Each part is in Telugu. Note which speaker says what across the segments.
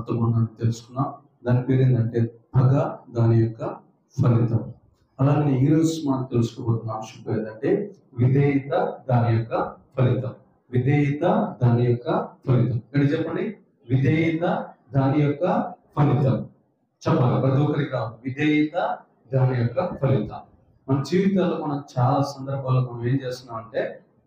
Speaker 1: వర్తమానాన్ని తెలుసుకున్నాం. దాని పేరు ఏంటంటే పగ, దాని యొక్క ఫలితం. అలాగే ఈరోజు మనం తెలుసుకోబోతున్న అంశం పేరు ఏంటంటే విధేయత, దాని యొక్క ఫలితం. విధేయత, దాని యొక్క ఫలితం. ఇక్కడ చెప్పండి, విధేయత, దాని యొక్క ఫలితం. చెప్పాలి ప్రతి ఒక్కరికి రావాలి. విధేయత, దాని యొక్క ఫలితం. మన జీవితాల్లో మనం చాలా సందర్భాల్లో మనం ఏం చేస్తున్నామంటే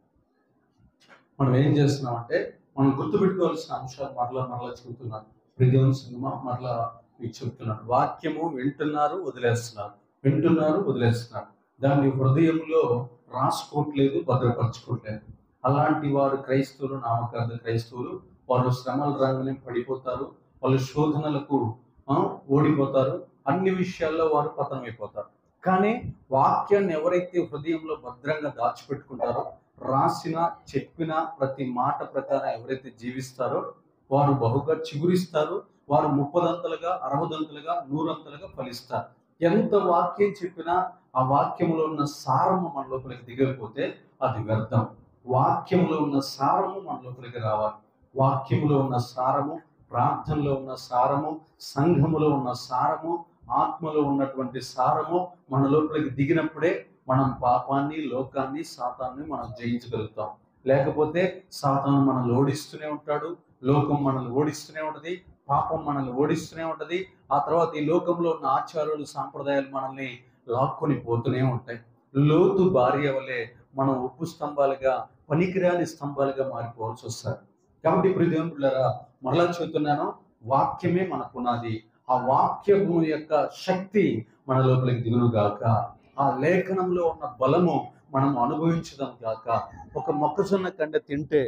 Speaker 1: మనం గుర్తుపెట్టుకోవాల్సిన అంశాలు మరలా చెబుతున్నారు. దేవుని సినిమా మరలా మీకు చెప్తున్నాడు. వాక్యము వింటున్నారు, వదిలేస్తున్నారు. దాన్ని హృదయంలో రాసుకోవట్లేదు, భద్రపరచుకోవట్లేదు. అలాంటి వారు క్రైస్తవులు, నామకార్థ క్రైస్తవులు. వారు శ్రమలు రాగానే పడిపోతారు, వాళ్ళు శోధనలకు ఓడిపోతారు, అన్ని విషయాల్లో వారు పతనమైపోతారు. కానీ వాక్యాన్ని ఎవరైతే హృదయంలో భద్రంగా దాచిపెట్టుకుంటారో, రాసిన చెప్పిన ప్రతి మాట ప్రకారం ఎవరైతే జీవిస్తారో వారు బహుగా చిగురిస్తారు. వారు 30దంతలుగా, 60దంతలుగా, 100ంతలుగా ఫలిస్తారు. ఎంత వాక్యం చెప్పినా ఆ వాక్యంలో ఉన్న సారము మన లోపలికి దిగకపోతే అది వ్యర్థం. వాక్యంలో ఉన్న సారము మన లోపలికి రావాలి. వాక్యములో ఉన్న సారము, ప్రార్థనలో ఉన్న సారము, సంఘములో ఉన్న సారము, ఆత్మలో ఉన్నటువంటి సారము మన లోపలికి దిగినప్పుడే మనం పాపాన్ని, లోకాన్ని, సాతాన్ని మనం జయించగలుగుతాం. లేకపోతే సాతాను మనల్ని ఓడిస్తూనే ఉంటాడు, లోకం మనల్ని ఓడిస్తూనే ఉంటది, పాపం మనల్ని ఓడిస్తూనే ఉంటది. ఆ తర్వాత ఈ లోకంలో ఉన్న ఆచారాలు, సాంప్రదాయాలు మనల్ని లాక్కొని పోతూనే ఉంటాయి. లోతు భార్య వలె మనం ఉప్పు స్తంభాలుగా, పనికిరాని స్తంభాలుగా మారిపోవాల్సి వస్తారు. కాబట్టి ఇప్పుడు దేవుని పిల్లరా, మరలా చెబుతున్నాను, వాక్యమే మన పునాది. ఆ వాక్యము యొక్క శక్తి మన లోపలికి దిగును గాక. ఆ లేఖనంలో ఉన్న బలము మనం అనుభవించడం గాక. ఒక మొక్కజొన్న కంటే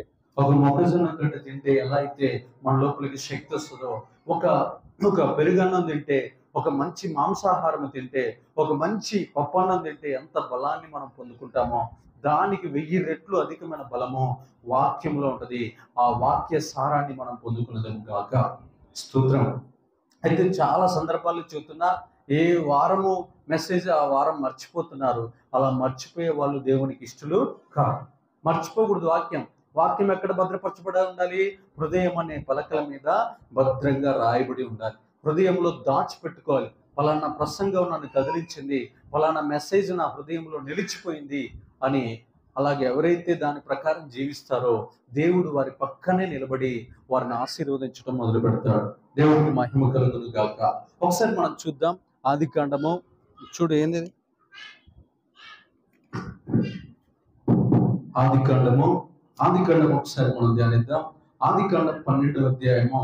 Speaker 1: తింటే ఎలా అయితే మన లోపలికి శక్తి వస్తుందో, ఒక పెరుగన్నం తింటే, ఒక మంచి మాంసాహారం తింటే, ఒక మంచి పప్పన్నం తింటే ఎంత బలాన్ని మనం పొందుకుంటామో, దానికి 1000 రెట్లు అధికమైన బలము వాక్యంలో ఉంటది. ఆ వాక్య సారాన్ని మనం పొందుకున్నదం గాక. స్తోత్రం. అయితే చాలా సందర్భాల్లో చూస్తున్నా, ఏ వారము మెసేజ్ ఆ వారం మర్చిపోతున్నారు. అలా మర్చిపోయే వాళ్ళు దేవునికి ఇష్టలు కాదు. మర్చిపోకూడదు. వాక్యం ఎక్కడ భద్రపరచబడి ఉండాలి? హృదయం అనే పలకల మీద భద్రంగా రాయబడి ఉండాలి. హృదయంలో దాచిపెట్టుకోవాలి. ఫలానా ప్రసంగం నన్ను కదిలించింది, ఫలానా మెసేజ్ నా హృదయంలో నిలిచిపోయింది అని. అలాగే ఎవరైతే దాని ప్రకారం జీవిస్తారో దేవుడు వారి పక్కనే నిలబడి వారిని ఆశీర్వదించడం మొదలు పెడతాడు. దేవుడికి మహిమ కలుగును గాక. ఒకసారి మనం చూద్దాం ఆదికాండము. చూడు ఏంది ఆదికాండము ఒకసారి మనం ధ్యానిద్దాం. ఆదికాండం 12వ అధ్యాయము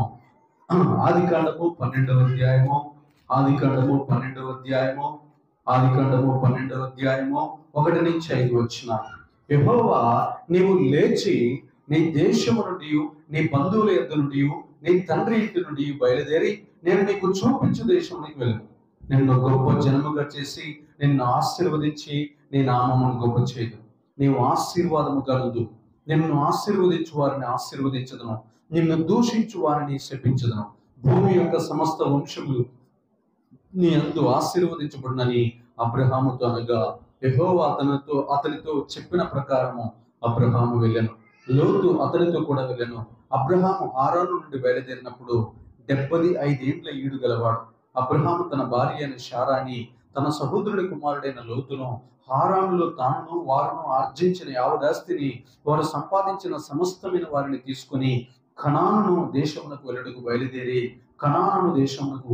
Speaker 1: 1 నుంచి 5 వచ్చిన. యెహోవా, నీవు లేచి నీ దేశము నుండి, నీ బంధువుల యొద్ద నుండి, నీ తండ్రి ఇంటి నుండి బయలుదేరి నేను నీకు చూపించు దేశంలోకి వెళ్ళు. నిన్ను గొప్ప జనముగా చేసి నిన్ను ఆశీర్వదించి నీ నామమును గొప్ప చేయదు. నీవు ఆశీర్వాదము కలదు. నిన్ను ఆశీర్వదించు వారిని ఆశీర్వదించదును, నిన్ను దూషించు వారిని శపించదును. భూమి యొక్క సమస్త వంశములు నీ యందు ఆశీర్వదించబడునని అబ్రహాముతో అనగా, యెహోవా అతనితో చెప్పిన ప్రకారము అబ్రహాము వెళ్ళెను. లోతు అతనితో కూడా వెళ్ళెను. అబ్రహాము హారాను నుండి బయలుదేరినప్పుడు 75 ఏండ్ల ఈడు గలవాడు. అబ్రహాము తన భార్య అయిన శారాని, తన సహోదరుడి కుమారుడైన లోతును, హారానులో తాను వారును ఆర్జించిన యావదాస్తిని, వారు సంపాదించిన సమస్తమైన వారిని తీసుకుని కనాను దేశమునకు వెళ్ళుటకు బయలుదేరి కనాను దేశమునకు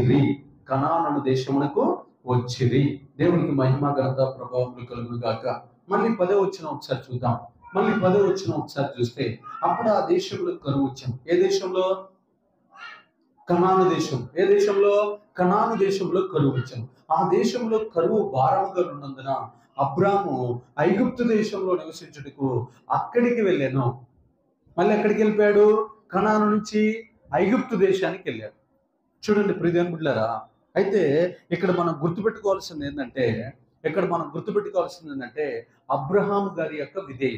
Speaker 1: వచ్చిరి. దేవునికి మహిమ, ఘనత, ప్రభావములు కలుగును గాక. మళ్ళీ 10వ వచనం ఒకసారి చూద్దాం. చూస్తే అప్పుడు ఆ దేశంలో కరువు వచ్చింది. ఏ దేశంలో? కనాను దేశం. ఏ దేశంలో? కనాను దేశంలో కరువు వచ్చింది. ఆ దేశంలో కరువు భారముగా ఉన్నందున అబ్రాము ఐగుప్తు దేశంలో నివసించుటకు అక్కడికి వెళ్ళాను. మళ్ళీ ఎక్కడికి వెళ్ళిపోయాడు? కనాను నుంచి ఐగుప్తు దేశానికి వెళ్ళాడు. చూడండి ప్రియదేవుని బిడ్డలారా, అయితే ఇక్కడ మనం గుర్తుపెట్టుకోవాల్సింది ఏంటంటే అబ్రహాము గారి యొక్క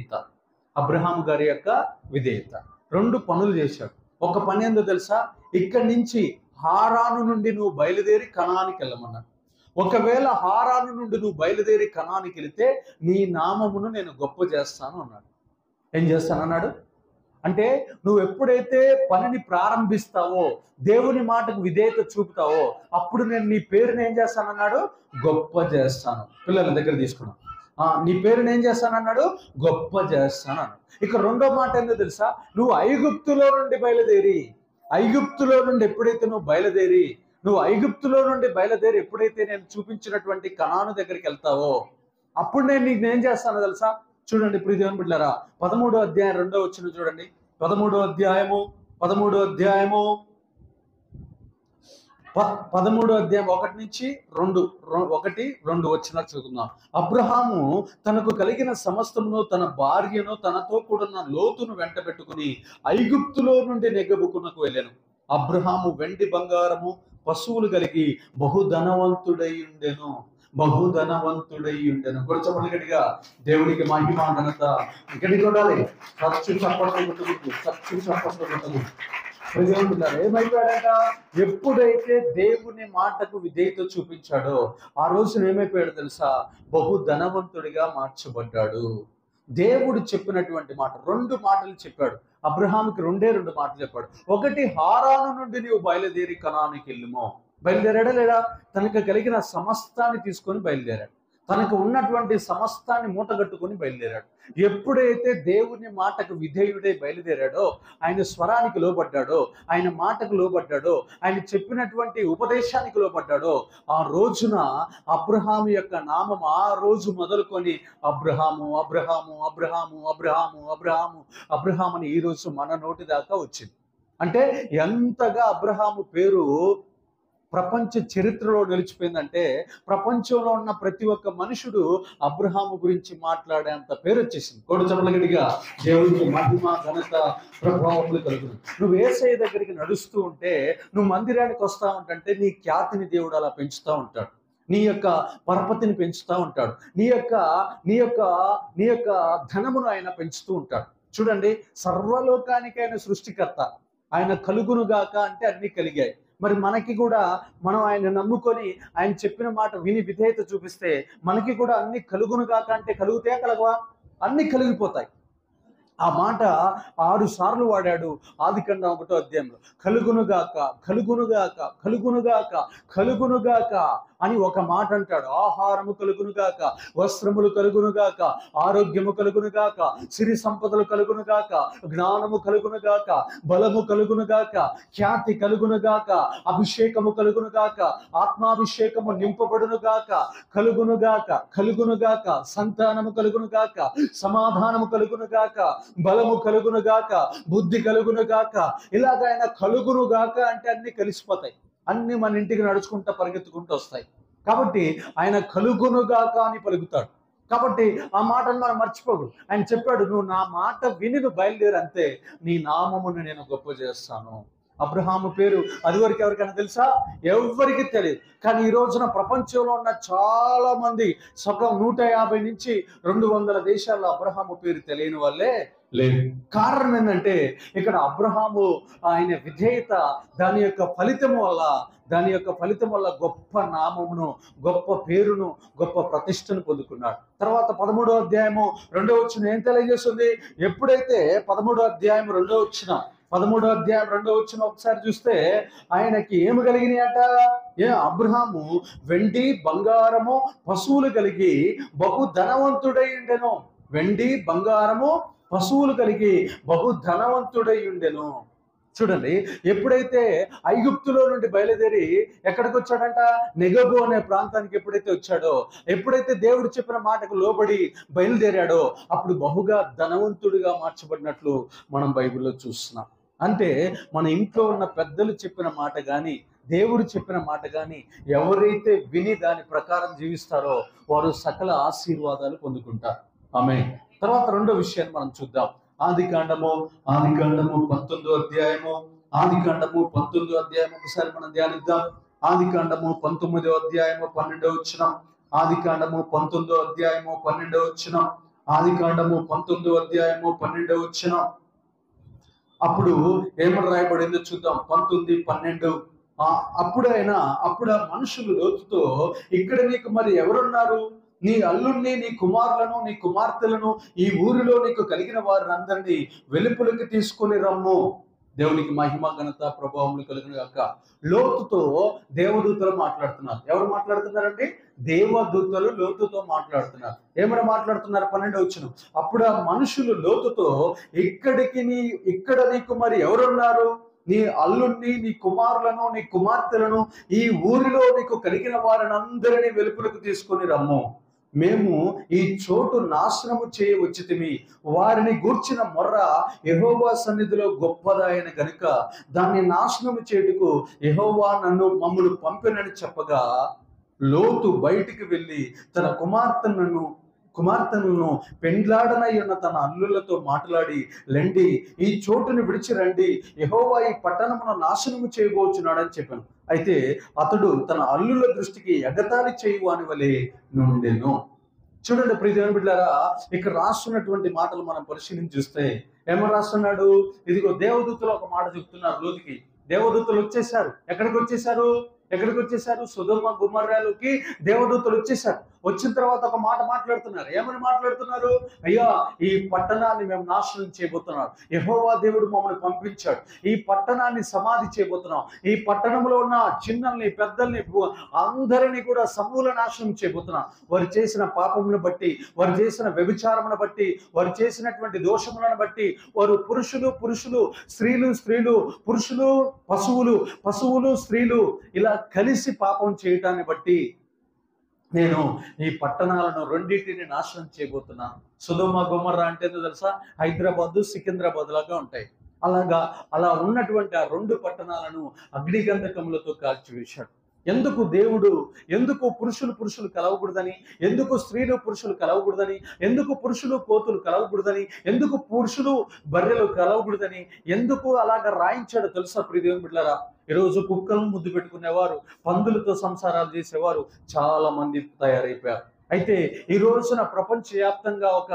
Speaker 1: విధేయత. 2 పనులు చేశాడు. ఒక పని ఏందో తెలుసా? ఇక్కడి నుంచి హారాను నుండి నువ్వు బయలుదేరి కనానికి వెళ్ళమన్నాడు. ఒకవేళ హారాను నుండి నువ్వు బయలుదేరి కనానికి వెళితే నీ నామమును నేను గొప్ప చేస్తాను అన్నాడు. ఏం చేస్తానన్నాడు? అంటే నువ్వు ఎప్పుడైతే పనిని ప్రారంభిస్తావో, దేవుని మాటకు విధేయత చూపుతావో, అప్పుడు నేను నీ పేరుని ఏం చేస్తానన్నాడు? గొప్ప చేస్తాను. పిల్లల దగ్గర తీసుకున్నాం. నీ పేరుని ఏం చేస్తానన్నాడు? గొప్ప చేస్తాను అన్నాడు. ఇక రెండో మాట ఏందో తెలుసా? నువ్వు ఐగుప్తులో నుండి బయలుదేరి, ఐగుప్తులో నుండి ఎప్పుడైతే నువ్వు ఐగుప్తులో నుండి బయలుదేరి ఎప్పుడైతే నేను చూపించినటువంటి కనాను దగ్గరికి వెళ్తావో, అప్పుడు నేను నీకు ఏం చేస్తానో తెలుసా? చూడండి ఇప్పుడు దేవుని బిడ్డలారా, 13వ అధ్యాయం 2వ వచనం చూడండి. 13వ అధ్యాయం 1 నుంచి 2 వచనాలు చదువుకుందాం. అబ్రహాము తనకు కలిగిన సమస్తమును, తన భార్యను, తనతో కూడిన లోతును వెంట పెట్టుకుని ఐగుప్తులో నుండి నెగ్గబుకునకు వెళ్ళాను. అబ్రహాము వెండి బంగారము పశువులు కలిగి బహుధనవంతుడై ఉండెను. కొంచెం గట్టిగా దేవునికి మహిమ ఘనత గట్టిగా ఉండాలి. ఖర్చు చప్పట్లు ఏమైపోయాడట? ఎప్పుడైతే దేవుని మాటకు విధేయత చూపించాడో ఆ రోజున ఏమైపోయాడు తెలుసా? బహుధనవంతుడిగా మార్చబడ్డాడు. దేవుడు చెప్పినటువంటి మాట 2 మాటలు చెప్పాడు. అబ్రహాముకి 2 మాటలు చెప్పాడు. ఒకటి, హారాను నుండి నీవు బయలుదేరి కనానికి వెళ్ళుమో. బయలుదేరాడా లేదా? తనకు కలిగిన సమస్తాన్ని తీసుకొని బయలుదేరాడు. తనకు ఉన్నటువంటి సమస్తాన్ని మూటగట్టుకొని బయలుదేరాడు. ఎప్పుడైతే దేవుని మాటకు విధేయుడై బయలుదేరాడో, ఆయన స్వరానికి లోబడ్డాడో, ఆయన మాటకు లోబడ్డాడో, ఆయన చెప్పినటువంటి ఉపదేశానికి లోబడ్డాడో, ఆ రోజున అబ్రహాము యొక్క నామం ఆ రోజు మొదలుకొని అబ్రహాము అబ్రహాము అబ్రహాము అబ్రహాము అబ్రహాము అబ్రహాము అని ఈ రోజు మన నోటి దాకా వచ్చింది. అంటే ఎంతగా అబ్రహాము పేరు ప్రపంచ చరిత్రలో నిలిచిపోయిందంటే, ప్రపంచంలో ఉన్న ప్రతి ఒక్క మనుషుడు అబ్రహాము గురించి మాట్లాడేంత పేరు వచ్చేసింది. కొడుచమలగడిగా దేవుడికి మహిమ ఘనత ప్రభావములు కలుగును. నువ్వు యేసయ్య దగ్గరికి నడుస్తూ ఉంటే, నువ్వు మందిరానికి వస్తా ఉంటే నీ ఖ్యాతిని దేవుడు అలా పెంచుతూ ఉంటాడు. నీ యొక్క పరపతిని పెంచుతూ ఉంటాడు. నీ యొక్క ధనమును ఆయన పెంచుతూ ఉంటాడు. చూడండి, సర్వలోకానికైన సృష్టికర్త ఆయన. కలుగునుగాక అంటే అన్ని కలిగాయి. మరి మనకి కూడా మనం ఆయన నమ్ముకొని ఆయన చెప్పిన మాట విని విధేయత చూపిస్తే మనకి కూడా అన్ని కలుగునుగాక అంటే కలుగుతాయా? కలగవా? అన్ని కలిగిపోతాయి. ఆ మాట 6 సార్లు వాడాడు ఆదికాండం 1వ అధ్యాయంలో. కలుగునుగాక కలుగునుగాక కలుగునుగాక కలుగునుగాక అని ఒక మాట అంటాడు. ఆహారము కలుగునుగాక, వస్త్రములు కలుగునుగాక, ఆరోగ్యము కలుగునుగాక, సిరి సంపదలు కలుగునుగాక, జ్ఞానము కలుగునుగాక, బలము కలుగునుగాక, ఖ్యాతి కలుగునుగాక, అభిషేకము కలుగునుగాక, ఆత్మాభిషేకము నింపబడునుగాక, కలుగునుగాక కలుగునుగాక, సంతానము కలుగునుగాక, సమాధానము కలుగునుగాక, బలము కలుగునుగాక, బుద్ధి కలుగునుగాక. ఇలాగ ఆయన కలుగునుగాక అంటే అన్ని కలిసిపోతాయి. అన్ని మన ఇంటికి నడుచుకుంటూ పరిగెత్తుకుంటూ వస్తాయి. కాబట్టి ఆయన కలుగునుగాక అని పలుకుతాడు. కాబట్టి ఆ మాటను మనం మర్చిపోకూడదు. ఆయన చెప్పాడు, నువ్వు నా మాట విని నువ్వు బయలుదేరి, అంతే నీ నామమును నేను గొప్ప చేస్తాను. అబ్రహాము పేరు అదివరకు ఎవరికైనా తెలుసా? ఎవరికి తెలియదు. కానీ ఈ రోజున ప్రపంచంలో ఉన్న చాలా మంది, సగం 150 నుంచి 200 దేశాల్లో అబ్రహాము పేరు తెలియని వాళ్ళే లేదు. కారణం ఏంటంటే, ఇక్కడ అబ్రహాము ఆయన విధేయత, దాని యొక్క ఫలితం వల్ల గొప్ప నామమును, గొప్ప పేరును, గొప్ప ప్రతిష్టను పొందుకున్నాడు. తర్వాత 13వ అధ్యాయము 2వ వచనం ఏం తెలియజేస్తుంది? ఎప్పుడైతే 13వ అధ్యాయం 2వ వచనం ఒకసారి చూస్తే ఆయనకి ఏమి కలిగినాయట? అబ్రహాము వెండి బంగారము పశువులు కలిగి బహు ధనవంతుడై ఉండెను. వెండి బంగారము పశువులు కలిగి బహు ధనవంతుడై ఉండెను. చూడండి, ఎప్పుడైతే ఐగుప్తులో నుండి బయలుదేరి ఎక్కడికి వచ్చాడంట? నెగబు అనే ప్రాంతానికి ఎప్పుడైతే వచ్చాడో, ఎప్పుడైతే దేవుడు చెప్పిన మాటకు లోబడి బయలుదేరాడో, అప్పుడు బహుగా ధనవంతుడిగా మార్చబడినట్లు మనం బైబిల్లో చూస్తున్నాం. అంటే మన ఇంట్లో ఉన్న పెద్దలు చెప్పిన మాట కానీ, దేవుడు చెప్పిన మాట కానీ ఎవరైతే విని దాని ప్రకారం జీవిస్తారో వారు సకల ఆశీర్వాదాలు పొందుకుంటారు. ఆమేన్. తర్వాత 2వ విషయాన్ని మనం చూద్దాం. ఆదికాండము 19వ అధ్యాయము ఒకసారి మనం ధ్యానిద్దాం. ఆదికాండము 19వ అధ్యాయము 12వ వచనం. ఆదికాండము 19వ అధ్యాయము 12వ వచనం. ఆదికాండము 19వ అధ్యాయము 12వ వచనం. అప్పుడు ఏమని రాయబడిందో చూద్దాం. 19:12. అప్పుడు ఆ మనుషులు లోతుతో, ఇక్కడ నీకు మరి ఎవరున్నారు? నీ అల్లుణ్ణి, నీ కుమారులను, నీ కుమార్తెలను, ఈ ఊరిలో నీకు కలిగిన వారిని అందరినీ వెలుపలికి తీసుకొని రమ్ము. దేవునికి మహిమ ఘనత ప్రభావములు కలిగిన యొక్క లోతుతో దేవదూతలు మాట్లాడుతున్నారు. ఎవరు మాట్లాడుతున్నారండి? దేవదూతలు లోతుతో మాట్లాడుతున్నారు. ఏమైనా మాట్లాడుతున్నారు? 12వ వచనం. అప్పుడు ఆ మనుషులు లోతుతో, ఇక్కడ నీకు మరి ఎవరున్నారు? నీ అల్లుణ్ణి, నీ కుమారులను, నీ కుమార్తెలను, ఈ ఊరిలో నీకు కలిగిన వారిని అందరినీ వెలుపలకు తీసుకొని రమ్ము. మేము ఈ చోటు నాశనము చేయవచ్చితిమి. వారిని గూర్చిన మొర్ర యెహోవా సన్నిధిలో గొప్పదాయన గనుక దాన్ని నాశనము చేయుటకు యెహోవా మమ్మను పంపినని చెప్పగా, లోతు బయటికి వెళ్ళి తన కుమార్తెలను పెండ్లాడనై ఉన్న తన అల్లులతో మాట్లాడి, లెండి, ఈ చోటును విడిచి రండి, యెహోవా ఈ పట్టణమును నాశనము చేయబోచున్నాడని చెప్పాను. అయితే అతడు తన అల్లుల దృష్టికి ఎగతాళి చేయువాని వలె నుండెను. చూడండి ప్రియ దేవుని బిడ్డలారా, ఇక్కడ రాస్తున్నటువంటి మాటలు మనం పరిశీలించి చూస్తే ఏమని రాస్తున్నాడు? ఇదిగో దేవదూతలు ఒక మాట చెప్తున్నారు లోతుకి. దేవదూతలు వచ్చేసారు. ఎక్కడికి వచ్చేసారు? సొదొమ గొమొర్రాలోకి దేవదూతలు వచ్చేసారు. వచ్చిన తర్వాత ఒక మాట మాట్లాడుతున్నారు. ఏమని మాట్లాడుతున్నారు? అయ్యా, ఈ పట్టణాన్ని మేము నాశనం చేయబోతున్నాం. యెహోవా దేవుడు మమ్మల్ని పంపించాడు. ఈ పట్టణాన్ని సమాధి చేయబోతున్నాం. ఈ పట్టణంలో ఉన్న చిన్నల్ని, పెద్దల్ని, అందరినీ కూడా సమూల నాశనం చేయబోతున్నాం. వారు చేసిన పాపమును బట్టి, వారు చేసిన వ్యభిచారమును బట్టి, వారు చేసినటువంటి దోషములను బట్టి, వారు పురుషులు, స్త్రీలు, పురుషులు, పశువులు, స్త్రీలు ఇలా కలిసి పాపం చేయటాన్ని బట్టి నేను ఈ పట్టణాలను రెండింటిని నాశనం చేయబోతున్నాను. సొదొమ గొమొర్రా అంటే తెలుసా? హైదరాబాద్, సికింద్రాబాద్ లాగా ఉంటాయి. అలా ఉన్నటువంటి ఆ 2 పట్టణాలను అగ్నిగంధకములతో కాల్చివేశాడు. ఎందుకు పురుషులు కలవకూడదని, ఎందుకు పురుషులు కలవకూడదని, ఎందుకు పురుషులు కోతులు కలవకూడదని, ఎందుకు పురుషులు బర్రెలు కలవకూడదని, ఎందుకు అలాగ రాయించాడో తెలుసా ప్రియ దేవుని బిడ్డలారా? ఈరోజు కుక్కలను ముద్దు పెట్టుకునేవారు, పందులతో సంసారాలు చేసేవారు చాలా మంది తయారైపోయారు. అయితే ఈ రోజున ప్రపంచవ్యాప్తంగా ఒక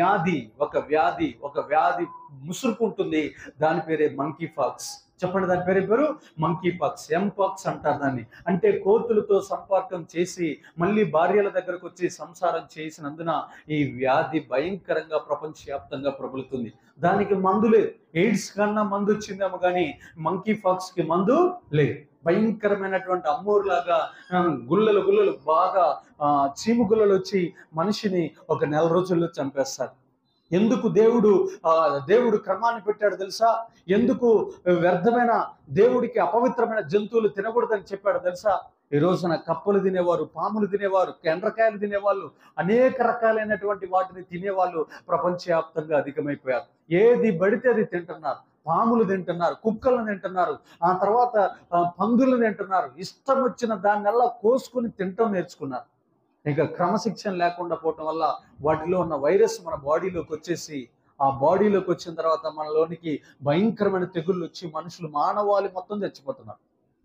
Speaker 1: వ్యాధి ముసురుకుంటుంది. దాని పేరే మంకీ పాక్స్. చెప్పండి, దాని పేరు మంకీ పాక్స్, ఎంపాక్స్ అంటారు దాన్ని. అంటే కోతులతో సంపర్కం చేసి మళ్ళీ భార్యల దగ్గరకు వచ్చి సంసారం చేసినందున ఈ వ్యాధి భయంకరంగా ప్రపంచవ్యాప్తంగా ప్రబలుతుంది. దానికి మందు లేదు. ఎయిడ్స్ కన్నా మందు వచ్చిందేమో కానీ మంకీ పాక్స్ కి మందు లేదు. భయంకరమైనటువంటి అమ్మూరులాగా గుల్లలు బాగా చీము గుల్లలు వచ్చి మనిషిని ఒక 1 నెల రోజుల్లో చంపేస్తారు. ఎందుకు దేవుడు క్రమాన్ని పెట్టాడు తెలుసా? ఎందుకు వ్యర్థమైన, దేవుడికి అపవిత్రమైన జంతువులు తినకూడదని చెప్పాడు తెలుసా? ఈ రోజున కప్పలు తినేవారు, పాములు తినేవారు, ఎండ్రకాయలు తినేవాళ్ళు, అనేక రకాలైనటువంటి వాటిని తినేవాళ్ళు ప్రపంచవ్యాప్తంగా అధికమైపోయారు. ఏది పడితే అది తింటున్నారు. పాములు తింటున్నారు, కుక్కలను తింటున్నారు, ఆ తర్వాత పందులను తింటున్నారు. ఇష్టం వచ్చిన దాన్నెల్లా కోసుకుని తింటం నేర్చుకున్నారు. ఇంకా క్రమశిక్షణ లేకుండా పోవటం వల్ల వాటిలో ఉన్న వైరస్ మన బాడీలోకి వచ్చేసి, ఆ బాడీలోకి వచ్చిన తర్వాత మనలోనికి భయంకరమైన తెగుళ్ళు వచ్చి మనుషులు, మానవాళి మొత్తం చచ్చిపోతున్నారు.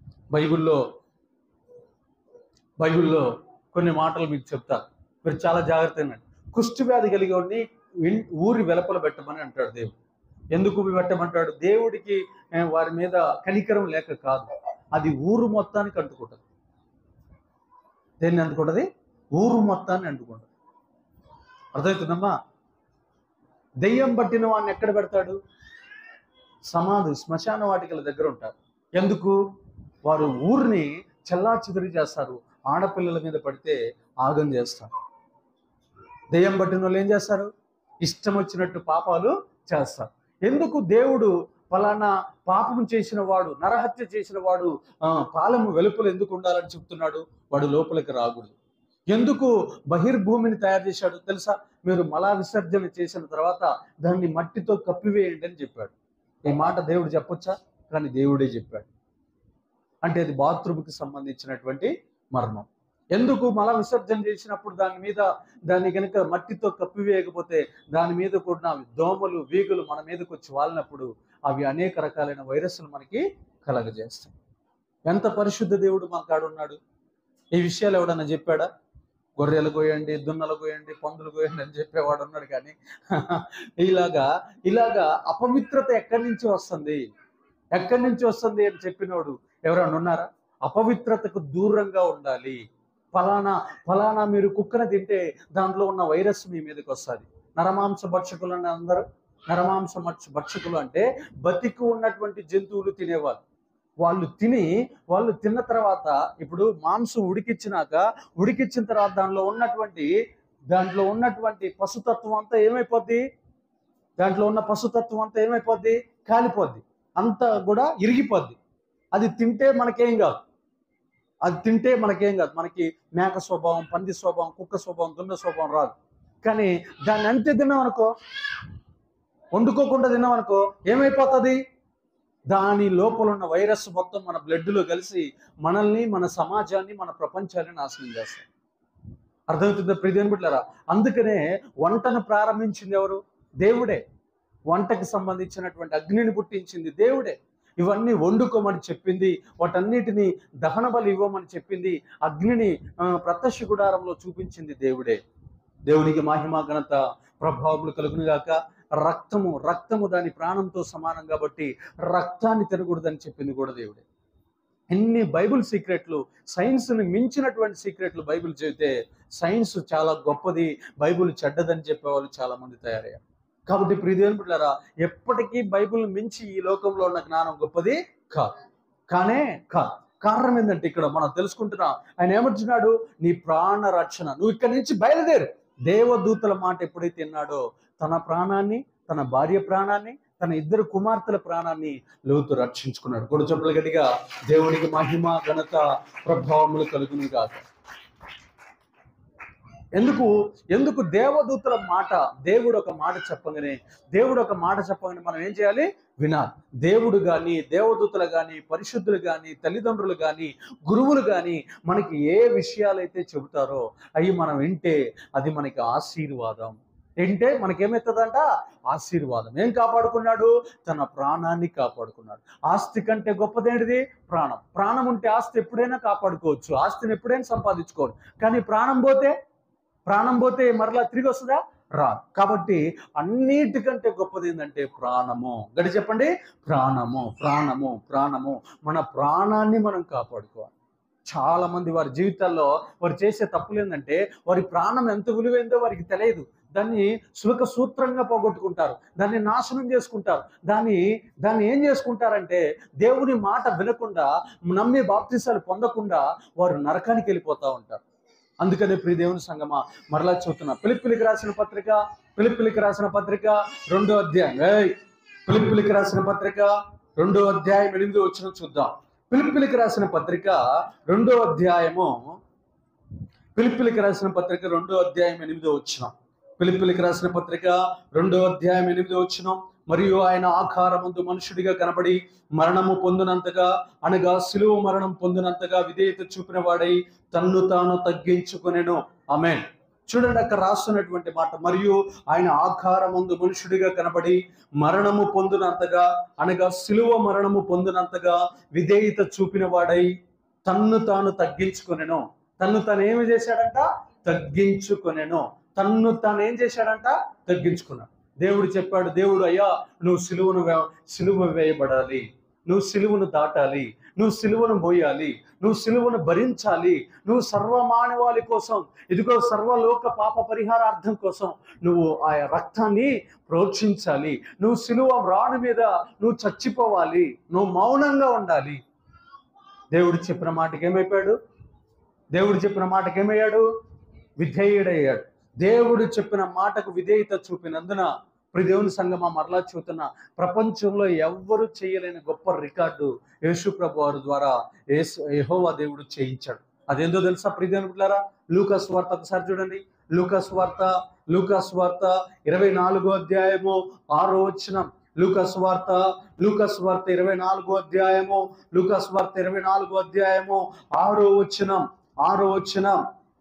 Speaker 1: బైబిల్లో కొన్ని మాటలు మీకు చెప్తారు, మీరు చాలా జాగ్రత్తగా. కుష్టి వ్యాధి కలిగి ఊరి వెలుపల పెట్టమని అంటాడు దేవుడు. ఎందుకు పెట్టమంటాడు? దేవుడికి వారి మీద కనికరం లేక కాదు, అది ఊరు మొత్తానికి అంటుకుంటుంది. దేన్ని అంటుకుంటుంది? ఊరు మొత్తాన్ని అంటుకుంటుంది. అర్థమవుతుందమ్మా? దెయ్యం పట్టిన వాడిని ఎక్కడ పెడతాడు? శ్మశాన వాటికల దగ్గర ఉంటారు. ఎందుకు? వారు ఊరిని చెల్లాచెదురు చేస్తారు. ఆడపిల్లల మీద పడితే ఆగం చేస్తారు. దెయ్యం పట్టిన వాళ్ళు ఏం చేస్తారు? ఇష్టం వచ్చినట్టు పాపాలు చేస్తారు. ఎందుకు దేవుడు ఫలానా పాపం చేసిన వాడు, నరహత్య చేసిన వాడు పాలెము వెలుపల ఎందుకు ఉండాలని చెప్తున్నాడు? వాడు లోపలికి రాకూడదు. ఎందుకు బహిర్భూమిని తయారు చేశాడు తెలుసా? మీరు మలా విసర్జన చేసిన తర్వాత దాన్ని మట్టితో కప్పివేయండి అని చెప్పాడు. ఈ మాట దేవుడు చెప్పొచ్చా? కానీ దేవుడే చెప్పాడు. అంటే అది బాత్రూమ్కి సంబంధించినటువంటి మర్మం. ఎందుకు మల విసర్జన చేసినప్పుడు దాన్ని కనుక మట్టితో కప్పివేయకపోతే దాని మీద కూడా దోమలు, వీగులు మన మీదకి వచ్చి వాలినప్పుడు అవి అనేక రకాలైన వైరస్లు మనకి కలగజేస్తాయి. ఎంత పరిశుద్ధ దేవుడు మా కాడున్నాడు! ఈ విషయాలు ఎవడన్నా చెప్పాడా? గొర్రెలు కోయండి, దున్నలు కోయండి, పందులు కోయండి అని చెప్పేవాడు ఉన్నాడు. కానీ ఇలాగా అపవిత్రత ఎక్కడి నుంచి వస్తుంది అని చెప్పినోడు ఎవరైనా ఉన్నారా? అపవిత్రతకు దూరంగా ఉండాలి. ఫలానా ఫలానా మీరు కుక్కను తింటే దాంట్లో ఉన్న వైరస్ మీ మీదకి వస్తుంది. నరమాంస భక్షకులు అని అందరూ నరమాంస భక్షకులు అంటే బతికి ఉన్నటువంటి జంతువులు తినేవాళ్ళు. వాళ్ళు తిన్న తర్వాత ఇప్పుడు మాంసం ఉడికిచ్చిన తర్వాత దాంట్లో ఉన్నటువంటి పశుతత్వం అంతా ఏమైపోద్ది? దాంట్లో ఉన్న పశుతత్వం అంతా ఏమైపోద్ది? కాలిపోద్ది, అంతా కూడా ఇరిగిపోద్ది. అది తింటే మనకేం కాదు. మనకి మేక స్వభావం, పంది స్వభావం, కుక్క స్వభావం, దున్న స్వభావం రాదు. కానీ దాన్ని అంతే తిన్నామనుకో, వండుకోకుండా తిన్నామనుకో ఏమైపోతుంది? దాని లోపల ఉన్న వైరస్ మొత్తం మన బ్లడ్లో కలిసి మనల్ని, మన సమాజాన్ని, మన ప్రపంచాన్ని నాశనం చేస్తాం. అర్థమవుతుందా ప్రియదేవుని బిడ్డలారా? అందుకనే వంటను ప్రారంభించింది ఎవరు? దేవుడే. వంటకు సంబంధించినటువంటి అగ్నిని పుట్టించింది దేవుడే. ఇవన్నీ వండుకోమని చెప్పింది, వాటన్నిటిని దహన బలి ఇవ్వమని చెప్పింది, అగ్నిని ప్రత్యక్ష గుడారంలో చూపించింది దేవుడే. దేవునికి మహిమ ఘనత ప్రభావములు కలుగునుగాక. రక్తము దాని ప్రాణంతో సమానం కాబట్టి రక్తాన్ని తినకూడదని చెప్పింది కూడా దేవుడే. ఎన్ని బైబిల్ సీక్రెట్లు, సైన్స్ని మించినటువంటి సీక్రెట్లు బైబిల్ చెబితే సైన్స్ చాలా గొప్పది, బైబిల్ చెడ్డదని చెప్పేవాళ్ళు చాలా మంది తయారయ్యారు. కాబట్టి ప్రియదేవుని బిడ్డలారా, ఎప్పటికీ బైబిల్ మించి ఈ లోకంలో ఉన్న జ్ఞానం గొప్పది కాదు. కారణం ఏంటంటే ఇక్కడ మనం తెలుసుకుంటున్నాం, ఆయన ఏమంటున్నాడు? నీ ప్రాణ రక్షణ, నువ్వు ఇక్కడి నుంచి బయలుదేరు. దేవదూతల మాట ఎప్పుడైతే విన్నాడో తన ప్రాణాన్ని, తన భార్య ప్రాణాన్ని, తన 2 కుమార్తెల ప్రాణాన్ని లోతు రక్షించుకున్నాడు. కొడు చెప్పులు గట్టిగా దేవునికి మహిమ ఘనత ప్రభావములు కలుగును కాక. ఎందుకు దేవదూతల మాట, దేవుడు ఒక మాట చెప్పగానే మనం ఏం చేయాలి? వినాలి. దేవుడు కానీ, దేవదూతలు కానీ, పరిశుద్ధులు కానీ, తల్లిదండ్రులు కానీ, గురువులు కానీ మనకి ఏ విషయాలైతే చెబుతారో అవి మనం వింటే అది మనకి ఆశీర్వాదం. ఏంటే మనకేమవుతుందంట? ఆశీర్వాదం. ఏం కాపాడుకున్నాడు? తన ప్రాణాన్ని కాపాడుకున్నాడు. ఆస్తి కంటే గొప్పదేంటిది? ప్రాణం ఉంటే ఆస్తి ఎప్పుడైనా కాపాడుకోవచ్చు, ఆస్తిని ఎప్పుడైనా సంపాదించుకోవచ్చు. కానీ ప్రాణం పోతే మరలా తిరిగి వస్తుందా? రాదు. కాబట్టి అన్నిటికంటే గొప్పది ఏంటంటే ప్రాణము. గడి చెప్పండి, ప్రాణము. మన ప్రాణాన్ని మనం కాపాడుకోవాలి. చాలా మంది వారి జీవితాల్లో వారు చేసే తప్పులు ఏంటంటే వారి ప్రాణం ఎంత విలువైందో వారికి తెలియదు. దాన్ని సులక సూత్రంగా పోగొట్టుకుంటారు, దాన్ని నాశనం చేసుకుంటారు. దాన్ని ఏం చేసుకుంటారంటే దేవుని మాట వినకుండా, నమ్మి బాప్తిసాలు పొందకుండా వారు నరకానికి వెళ్ళిపోతూ ఉంటారు. అందుకనే ప్రియ దేవుని సంగమా మరలా చెబుతున్నా, ఫిలిప్పీయులకు రాసిన పత్రిక 2వ అధ్యాయం, ఫిలిప్పీయులకు రాసిన పత్రిక 2వ అధ్యాయం 8వ వచనం చూద్దాం. ఫిలిప్పీయులకు రాసిన పత్రిక 2వ అధ్యాయము, ఫిలిప్పీయులకు రాసిన పత్రిక 2వ అధ్యాయం 8వ వచనం. ఫిలిప్పీయులకు రాసిన పత్రిక 2వ అధ్యాయం 8వ వచనం. మరియు ఆయన ఆకారమందు మనుషుడిగా కనబడి మరణము పొందినంతగా, అనగా సిలువ మరణం పొందినంతగా విధేయత చూపిన వాడై తన్ను తాను తగ్గించుకొనెను. ఆమేన్. చూడండి అక్కడ రాస్తున్నటువంటి మాట, మరియు ఆయన ఆకారమందు మనుషుడిగా కనబడి మరణము పొందినంతగా, అనగా సిలువ మరణము పొందినంతగా విధేయత చూపిన వాడై తన్ను తాను తగ్గించుకొనెను. తన్ను తాను ఏమి చేశాడంట? తగ్గించుకొనెను. తన్ను తాను ఏం చేశాడంట? తగ్గించుకున్నాడు. దేవుడు చెప్పాడు, దేవుడు అయ్యా నువ్వు సిలువ వేయబడాలి, నువ్వు సిలువను దాటాలి, నువ్వు సిలువను మోయాలి, నువ్వు సిలువను భరించాలి, నువ్వు సర్వమానవాళి కోసం, ఇదిగో సర్వలోక పాప పరిహారార్థం కోసం నువ్వు ఆ రక్తాన్ని ప్రోక్షించాలి, నువ్వు సిలువ రాణి మీద నువ్వు చచ్చిపోవాలి, నువ్వు మౌనంగా ఉండాలి. దేవుడు చెప్పిన మాటకి ఏమయ్యాడు? విధేయుడయ్యాడు. దేవుడు చెప్పిన మాటకు విధేయత చూపినందున ప్రియ దేవుని సంగమా మరలా చూస్తున్న, ప్రపంచంలో ఎవ్వరూ చేయలేని గొప్ప రికార్డు యేసు ప్రభు వారి ద్వారా యెహోవా దేవుడు చేయించాడు. అదేందో తెలుసా ప్రియ దేవుని బిడ్డలారా? లూకాసు వార్త ఒకసారి చూడండి. లూకాసు వార్త 24వ అధ్యాయము 6వ వచనం. లూకాసు వార్త 24వ అధ్యాయము 6వ వచనం.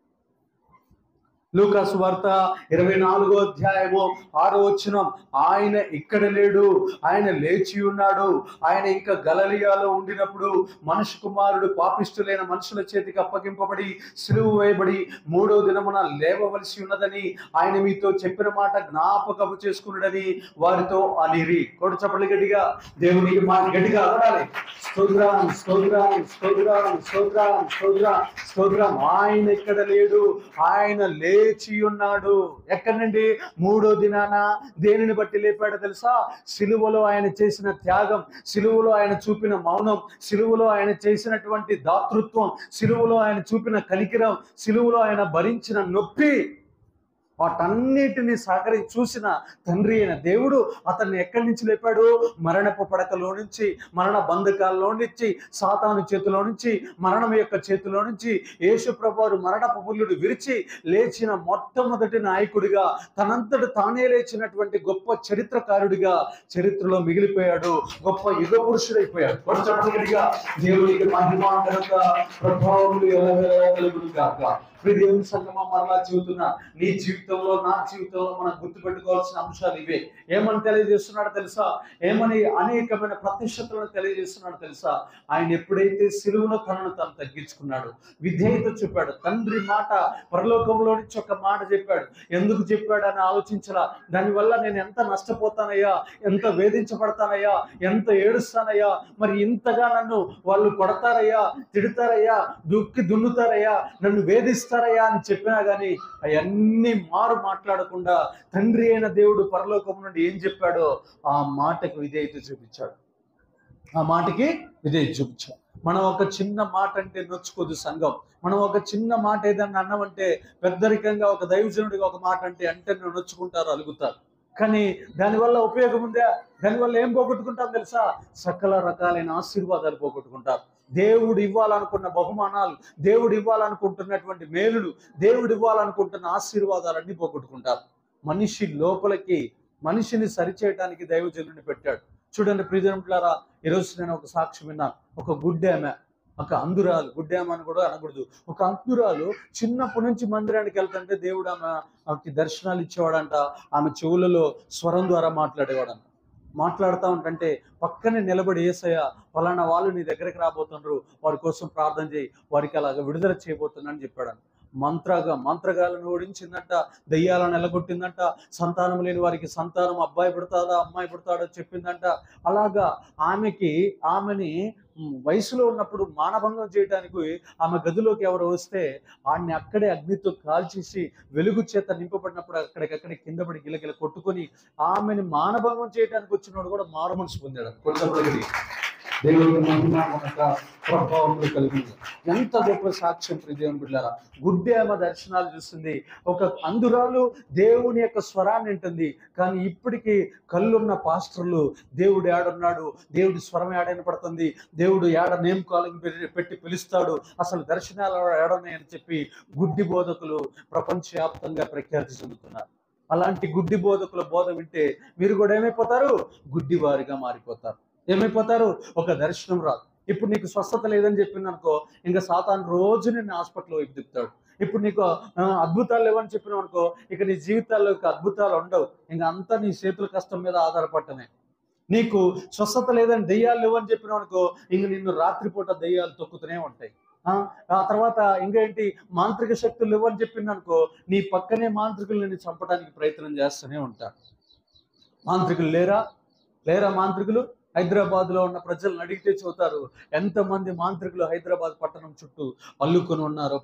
Speaker 1: లూకాసు వార్త 24వ అధ్యాయము 6వ వచనం. ఆయన ఇక్కడ లేడు, ఆయన లేచి ఉన్నాడు. ఆయన ఇంకా గలిలయలో ఉండినప్పుడు మనుష్య కుమారుడు పాపిష్టులైన మనుషుల చేతికి అప్పగింపబడి సిలువ వేయబడి 3వ దినమున లేవవలసి ఉన్నదని ఆయన మీతో చెప్పిన మాట జ్ఞాపకము చేసుకున్నాడని వారితో అనిరి. కొడు చప్పట్లు గట్టిగా దేవునికి మాట గట్టిగా అనాలి. స్తోత్రం.
Speaker 2: స్తోత్రం. ఆయన ఇక్కడ లేడు, ఆయన లేచి ఉన్నాడు. ఎక్కడి నుండి? మూడో దినాన దేనిని బట్టి లేపాడో తెలుసా? సిలువలో ఆయన చేసిన త్యాగం, సిలువలో ఆయన చూపిన మౌనం, సిలువలో ఆయన చేసినటువంటి దాతృత్వం, సిలువలో ఆయన చూపిన కనికిరం, సిలువలో ఆయన భరించిన నొప్పి, వాటన్నిటిని చూసిన తండ్రి అయిన దేవుడు అతన్ని ఎక్కడి నుంచి లేపాడు? మరణపు పడకలో నుంచి, మరణ బంధకాల్లో నుంచి, సాతాను చేతిలో నుంచి, మరణం యొక్క చేతిలో నుంచి యేసు ప్రభువు మరణపు పుల్లుడు విరిచి లేచిన మొట్టమొదటి నాయకుడిగా, తనంతటి తానే లేచినటువంటి గొప్ప చరిత్రకారుడిగా చరిత్రలో మిగిలిపోయాడు. గొప్ప యుగ పురుషుడైపోయాడు. కొంచెంగా దేవునికి మహిమ ఘనత ప్రభావములు కలుగును గాక. దేవుని సంగమా మరలా చెబుతున్నా, నీ జీవితంలో నా జీవితంలో మనం గుర్తుపెట్టుకోవాల్సిన అంశాలు ఇవే. ఏమని తెలియజేస్తున్నాడు తెలుసా? ఏమని అనేకమైన ప్రత్యక్షతలను తెలియజేస్తున్నాడు తెలుసా? ఆయన ఎప్పుడైతే సిలువలో తనను తాను తగ్గించుకున్నాడు, విధేయత చూపాడు, తండ్రి మాట పరలోకంలో నుంచి ఒక మాట చెప్పాడు. ఎందుకు చెప్పాడు అని ఆలోచించరా. దానివల్ల నేను ఎంత నష్టపోతానయ్యా, ఎంత వేధించబడతానయ్యా, ఎంత ఏడుస్తానయ్యా, మరి ఇంతగా నన్ను వాళ్ళు కొడతారయ్యా, తిడతారయ్యా, దున్నుతారయ్యా, నన్ను వేధిస్తారయ్యా అని చెప్పినా గానీ అవన్నీ మాట్లాడకుండా తండ్రి అయిన దేవుడు పరలోకం నుండి ఏం చెప్పాడో ఆ మాటకు విధేయత చూపించాడు. ఆ మాటకి విధేయత చూపించాడు. మనం ఒక చిన్న మాట అంటే నొచ్చుకోదు సంఘం. మనం ఒక చిన్న మాట ఏదన్నా అన్నామంటే, పెద్దరికంగా ఒక దైవజనుడిగా ఒక మాట అంటే నొచ్చుకుంటారు, అలుగుతారు. కానీ దానివల్ల ఉపయోగం ఉందా? దానివల్ల ఏం పోగొట్టుకుంటాం తెలుసా? సకల రకాలైన ఆశీర్వాదాలు పోగొట్టుకుంటారు. దేవుడు ఇవ్వాలనుకున్న బహుమానాలు, దేవుడు ఇవ్వాలనుకుంటున్నటువంటి మేలులు, దేవుడు ఇవ్వాలనుకుంటున్న ఆశీర్వాదాలన్నీ పోగొట్టుకుంటారు. మనిషి లోపలికి మనిషిని సరిచేయడానికి దైవజనుడిని పెట్టాడు. చూడండి ప్రియజనులారా, ఈరోజు నేను ఒక సాక్ష్యం విన్నాను. ఒక గుడ్డెమ్మ, ఒక అంధురాలు, గుడ్డెమ్మ అని కూడా అనకూడదు, ఒక అంధురాలు చిన్నప్పటి నుంచి మందిరానికి వెళ్తుంటే దేవుడు ఆమెకి దర్శనాలు ఇచ్చేవాడంట. ఆమె చెవులలో స్వరం ద్వారా మాట్లాడేవాడంట. మాట్లాడుతూ ఉంటే పక్కనే నిలబడి, యేసయ్య ఫలానా వాళ్ళు నీ దగ్గరికి రాబోతున్నారు, వారి కోసం ప్రార్థన చేయి, వారికి అలాగ విడుదల చేయబోతున్నా అని చెప్పాడు. మంత్రగాలను ఓడించిందంట, దయ్యాలను ఎలగొట్టిందంట, సంతానం లేని వారికి సంతానం, అబ్బాయి పుడతాడా అమ్మాయి పుడతాడో చెప్పిందంట. అలాగా ఆమెని వయసులో ఉన్నప్పుడు మానభంగం చేయడానికి ఆమె గదిలోకి ఎవరు వస్తే ఆమెని అక్కడే అగ్నితో కాల్చేసి వెలుగు చేత నింపబడినప్పుడు అక్కడికక్కడే కింద పడి గిలగిల కొట్టుకొని ఆమెని మానభంగం చేయడానికి వచ్చినోడు కూడా మారు మనసు పొందాడు. కొంచెం దేవుడికి మహిమ ప్రభావంలో కలిగింది. ఎంత గొప్ప సాక్ష్యం ప్రియదేవుని బిడ్డలారా. గుడ్డి ఆమె దర్శనాలు చూస్తుంది, ఒక అంధురాలు దేవుని యొక్క స్వరాన్ని వింటుంది. కానీ ఇప్పటికీ కళ్ళున్న పాస్టర్లు దేవుడు ఏడున్నాడు, దేవుడి స్వరం ఏడనపడుతుంది, దేవుడు ఏడ నేమ్ కాలింగ్ పెట్టి పిలుస్తాడు, అసలు దర్శనాలు ఏడున్నాయని చెప్పి గుడ్డి బోధకులు ప్రపంచవ్యాప్తంగా ప్రఖ్యాతి చెందుతున్నారు. అలాంటి గుడ్డి బోధకుల బోధ వింటే మీరు కూడా ఏమైపోతారు? గుడ్డి వారిగా మారిపోతారు. ఏమైపోతారు? ఒక దర్శనం రాదు. ఇప్పుడు నీకు స్వస్థత లేదని చెప్పింది అనుకో, ఇంకా సాతాను రోజు నిన్ను హాస్పిటల్లో తిప్పుతాడు. ఇప్పుడు నీకు అద్భుతాలు లేవని చెప్పినావు అనుకో, ఇక నీ జీవితాల్లో అద్భుతాలు ఉండవు. ఇంకా అంతా నీ చేతుల కష్టం మీద ఆధారపడటమే. నీకు స్వస్థత లేదని దెయ్యాలు లేవని చెప్పినావు అనుకో, ఇంక నిన్ను రాత్రిపూట దెయ్యాలు తొక్కుతూనే ఉంటాయి. ఆ తర్వాత ఇంకేంటి, మాంత్రిక శక్తులు లేవని చెప్పింది అనుకో, నీ పక్కనే మాంత్రికులు నిన్ను చంపడానికి ప్రయత్నం చేస్తూనే ఉంటారు. మాంత్రికులు లేరా మాంత్రికులు? హైదరాబాద్లో ఉన్న ప్రజలను అడిగితే చూతారు ఎంతమంది మాంత్రికులు హైదరాబాద్ పట్టణం చుట్టూ అల్లుకొని ఉన్నారో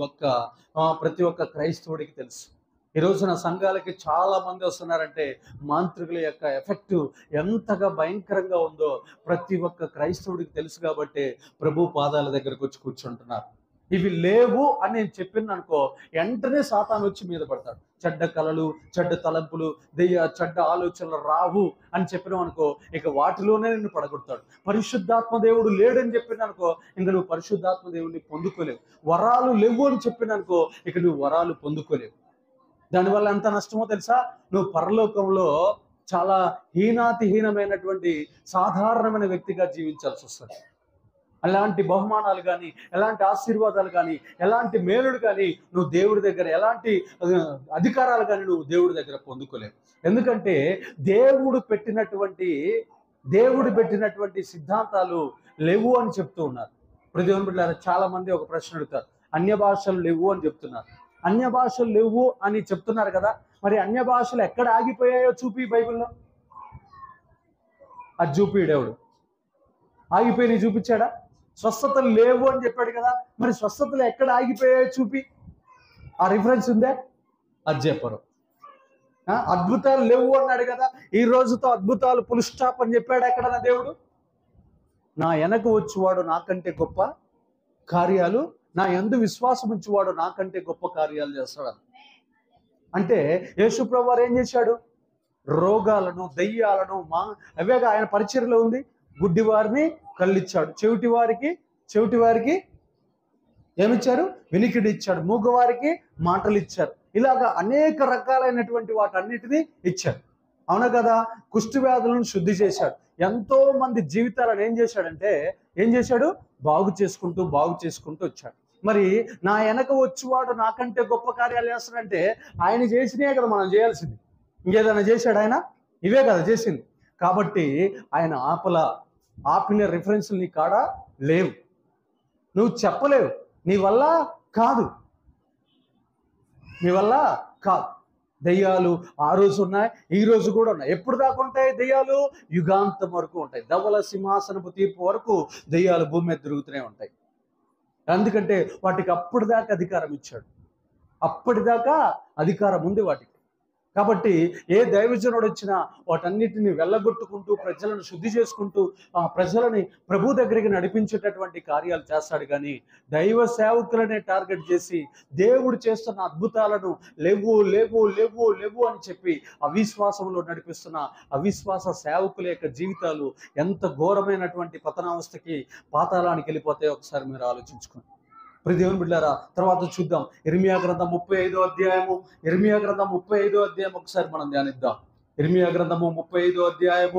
Speaker 2: ప్రతి ఒక్క క్రైస్తవుడికి తెలుసు. ఈ రోజున సంఘాలకి చాలా మంది వస్తున్నారంటే మాంత్రికుల యొక్క ఎఫెక్ట్ ఎంతగా భయంకరంగా ఉందో ప్రతి ఒక్క క్రైస్తవుడికి తెలుసు. కాబట్టి ప్రభు పాదాల దగ్గరకు వచ్చి కూర్చుంటున్నారు. ఇవి లేవు అని నేను చెప్పిన అనుకో, వెంటనే సాతాను వచ్చి మీద పడతాడు. చెడ్డ కళలు, చెడ్డ తలంపులు, చెడ్డ ఆలోచనలు రావు అని చెప్పినావు అనుకో, ఇక వాటిలోనే నిన్ను పడగొడతాడు. పరిశుద్ధాత్మ దేవుడు లేడని చెప్పిన అనుకో, ఇంక నువ్వు పరిశుద్ధాత్మ దేవుడిని పొందుకోలేవు. వరాలు లేవు అని చెప్పిన అనుకో, ఇక నువ్వు వరాలు పొందుకోలేవు. దానివల్ల ఎంత నష్టమో తెలుసా? నువ్వు పరలోకంలో చాలా హీనాతిహీనమైనటువంటి సాధారణమైన వ్యక్తిగా జీవించాల్సి వస్తుంది. ఎలాంటి బహుమానాలు కానీ, ఎలాంటి ఆశీర్వాదాలు కానీ, ఎలాంటి మేలుడు కానీ నువ్వు దేవుడి దగ్గర, ఎలాంటి అధికారాలు కానీ నువ్వు దేవుడి దగ్గర పొందుకోలేవు. ఎందుకంటే దేవుడు పెట్టినటువంటి సిద్ధాంతాలు లేవు అని చెప్తూ ఉన్నారు. దేవుని బిడ్డలారా, చాలా మంది ఒక ప్రశ్న అడుగుతారు, అన్య భాషలు లేవు అని చెప్తున్నారు. అన్య భాషలు లేవు అని చెప్తున్నారు కదా, మరి అన్య భాషలు ఎక్కడ ఆగిపోయాయో చూపి బైబిల్లో. అది చూపిడేవుడు ఆగిపోయి చూపించాడా? స్వస్థతలు లేవు అని చెప్పాడు కదా. మరి స్వస్థతలు ఎక్కడ ఆగిపోయాయో చూపి, ఆ రిఫరెన్స్ ఉందే? అది చెప్పరు. అద్భుతాలు లేవు అన్నాడు కదా, ఈ రోజుతో అద్భుతాలు ఫుల్ స్టాప్ అని చెప్పాడు ఎక్కడన్నా దేవుడు? నా వెనక వచ్చేవాడు నాకంటే గొప్ప కార్యాలు, నా యందు విశ్వాసం ఉంచేవాడు నాకంటే గొప్ప కార్యాలు చేస్తాడు. అంటే యేసుప్రభువు వారు ఏం చేశాడు? రోగాలను, దయ్యాలను అవేగా ఆయన పరిచర్యలో ఉంది. గుడ్డి వారిని కళ్ళిచ్చాడు, చెవిటి వారికి ఏమిచ్చారు? వినికిడి ఇచ్చాడు, మూగవారికి మాటలు ఇచ్చారు. ఇలాగా అనేక రకాలైనటువంటి వాటన్నిటినీ ఇచ్చాడు. అవునా కదా? కుష్టి వ్యాధులను శుద్ధి చేశాడు. ఎంతో మంది జీవితాలను ఏం చేశాడు? బాగు చేసుకుంటూ వచ్చాడు. మరి నా వెనక వచ్చేవాడు నాకంటే గొప్ప కార్యాలు చేస్తాడంటే ఆయన చేసినే కదా మనం చేయాల్సింది. ఇంకేదైనా చేశాడు ఆయన? ఇవే కదా చేసింది. కాబట్టి ఆయన ఆపిన రిఫరెన్స్లు నీ కాడ లేవు, నువ్వు చెప్పలేవు, నీ వల్ల కాదు. దయ్యాలు ఆ రోజు ఉన్నాయి, ఈ రోజు కూడా ఉన్నాయి. ఎప్పుడు దాకా ఉంటాయి దయ్యాలు? యుగాంతం వరకు ఉంటాయి. ధవల సింహాసనపు తీర్పు వరకు దయ్యాలు భూమి మీద తిరుగుతూనే ఉంటాయి. ఎందుకంటే వాటికి అప్పటిదాకా అధికారం ఇచ్చాడు, అప్పటిదాకా అధికారం ఉంది వాటికి. కాబట్టి ఏ దైవజనుడు వచ్చినా వాటన్నిటిని వెళ్ళగొట్టుకుంటూ, ప్రజలను శుద్ధి చేసుకుంటూ, ఆ ప్రజలని ప్రభు దగ్గరికి నడిపించేటటువంటి కార్యాలు చేస్తాడు. కానీ దైవ సేవకులనే టార్గెట్ చేసి దేవుడు చేస్తున్న అద్భుతాలను లేవు అని చెప్పి అవిశ్వాసంలో నడిపిస్తున్న అవిశ్వాస సేవకుల యొక్క జీవితాలు ఎంత ఘోరమైనటువంటి పతనావస్థకి, పాతాళానికి వెళ్ళిపోతాయో ఒకసారి మీరు ఆలోచించుకోండి. ప్రియ దేవుని బిడ్డలారా, తర్వాత చూద్దాం. ఇర్మియా గ్రంథం 35వ అధ్యాయం ఒకసారి మనం ధ్యానిద్దాం. ఇర్మియా గ్రంథము 35వ అధ్యాయము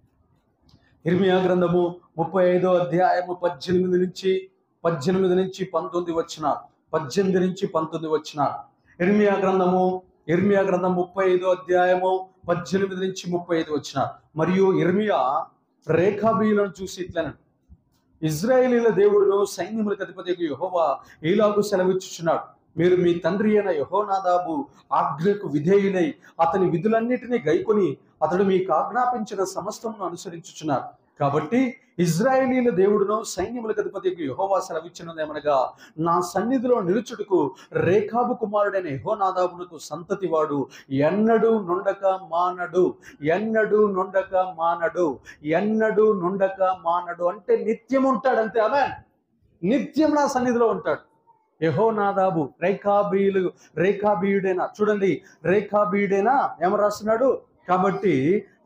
Speaker 2: 18 నుంచి 19 వచనాలు. 18 నుంచి 19 వచనాలు. ఇర్మియా గ్రంథం 35వ అధ్యాయము 18 నుంచి 35 వచనాలు. మరియు ఇర్మియా రేఖాబీలను చూసి ఇట్లనే, ఇజ్రాయేలీల దేవుడును సైన్యములకు అధిపతి యెహోవా ఈలాగు సెలవిచ్చుచున్నాడు, మీరు మీ తండ్రి అయిన యెహోనాదాబు ఆజ్ఞకు విధేయులై అతని విధులన్నిటినీ గైకొని అతడు మీకు ఆజ్ఞాపించిన సమస్తమును అనుసరించుచున్నారు. కాబట్టి ఇజ్రాయేలీల దేవుడును సైన్యములకు అధిపతి యెహోవా సెలవిచ్చినదేమనగా, నా సన్నిధిలో నిలుచుటకు రేఖాబు కుమారుడైన యెహోనాదాబునకు సంతతి వాడు ఎన్నడూ నుండక మానడు. అంటే నిత్యం ఉంటాడు. అంతే. ఆమేన్. నిత్యం నా సన్నిధిలో ఉంటాడు. యెహోనాదాబు రేఖాబీయుడైనా, చూడండి, రేఖాబీయుడైనా ఏమని రాస్తున్నాడు? కాబట్టి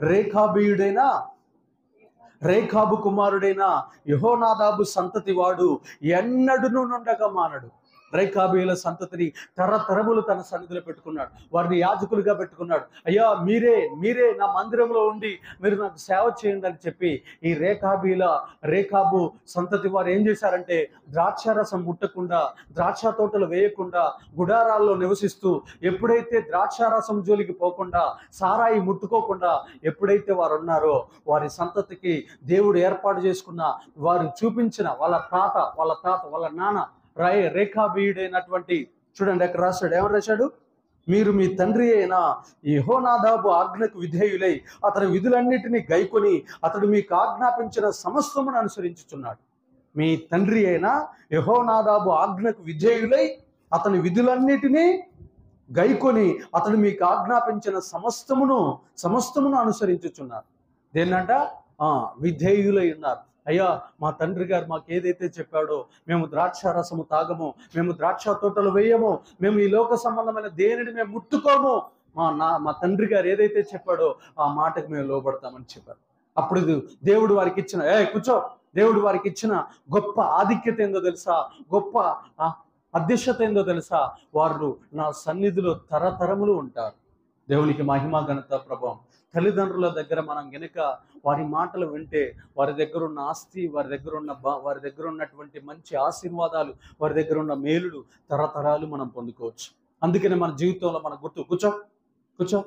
Speaker 2: రేఖాబు కుమారుడైన యెహోనాదాబు సంతతి వాడు ఎన్నడూ నుండగా మానడు. రేఖాబీయుల సంతతిని తరతరములు తన సన్నిధిలో పెట్టుకున్నాడు, వారిని యాజకులుగా పెట్టుకున్నాడు. అయ్యా మీరే నా మందిరంలో ఉండి మీరు నాకు సేవ చేయండి అని చెప్పి ఈ రేఖాబు సంతతి వారు ఏం చేశారంటే, ద్రాక్షారసం ముట్టకుండా, ద్రాక్ష తోటలు వేయకుండా, గుడారాల్లో నివసిస్తూ, ఎప్పుడైతే ద్రాక్షారసం జోలికి పోకుండా, సారాయి ముట్టుకోకుండా ఎప్పుడైతే వారు ఉన్నారో, వారి సంతతికి దేవుడు ఏర్పాటు చేసుకున్న, వారు చూపించిన వాళ్ళ నాన్న రేఖాబీయుడైనటువంటి, చూడండి అక్కడ రాశాడు, ఏమని రాశాడు? మీరు మీ తండ్రి అయిన యెహోనాదాబు ఆజ్ఞకు విధేయులై అతని విధులన్నిటినీ గైకొని అతడు మీకు ఆజ్ఞాపించిన సమస్తమును అనుసరించుచున్నాడు. మీ తండ్రి అయిన యెహోనాదాబు ఆజ్ఞకు విధేయులై అతని విధులన్నిటినీ గైకొని అతడు మీకు ఆజ్ఞాపించిన సమస్తమును అనుసరించుచున్నారు. దేన్నంట? విధేయులై ఉన్నారు. అయ్యా, మా తండ్రి గారు మాకు ఏదైతే చెప్పాడో, మేము ద్రాక్షారసము తాగము, మేము ద్రాక్ష తోటలు వేయము, మేము ఈ లోక సంబంధమైన దేనిని మేము ముట్టుకోము, మా తండ్రి గారు ఏదైతే చెప్పాడో ఆ మాటకు మేము లోబడతామని చెప్పారు. అప్పుడు దేవుడు వారికి ఇచ్చిన గొప్ప ఆధిక్యత ఏందో తెలుసా? గొప్ప అధ్యక్షత ఏందో తెలుసా? వారు నా సన్నిధిలో తరతరములు ఉంటారు. దేవునికి మహిమ, ఘనత, ప్రభావం. తల్లిదండ్రుల దగ్గర మనం గనుక వారి మాటలు వింటే, వారి దగ్గర ఉన్న ఆస్తి, వారి దగ్గర ఉన్నటువంటి మంచి ఆశీర్వాదాలు, వారి దగ్గర ఉన్న మేలులు తరతరాలు మనం పొందుకోవచ్చు. అందుకనే మన జీవితంలో మన కూర్చో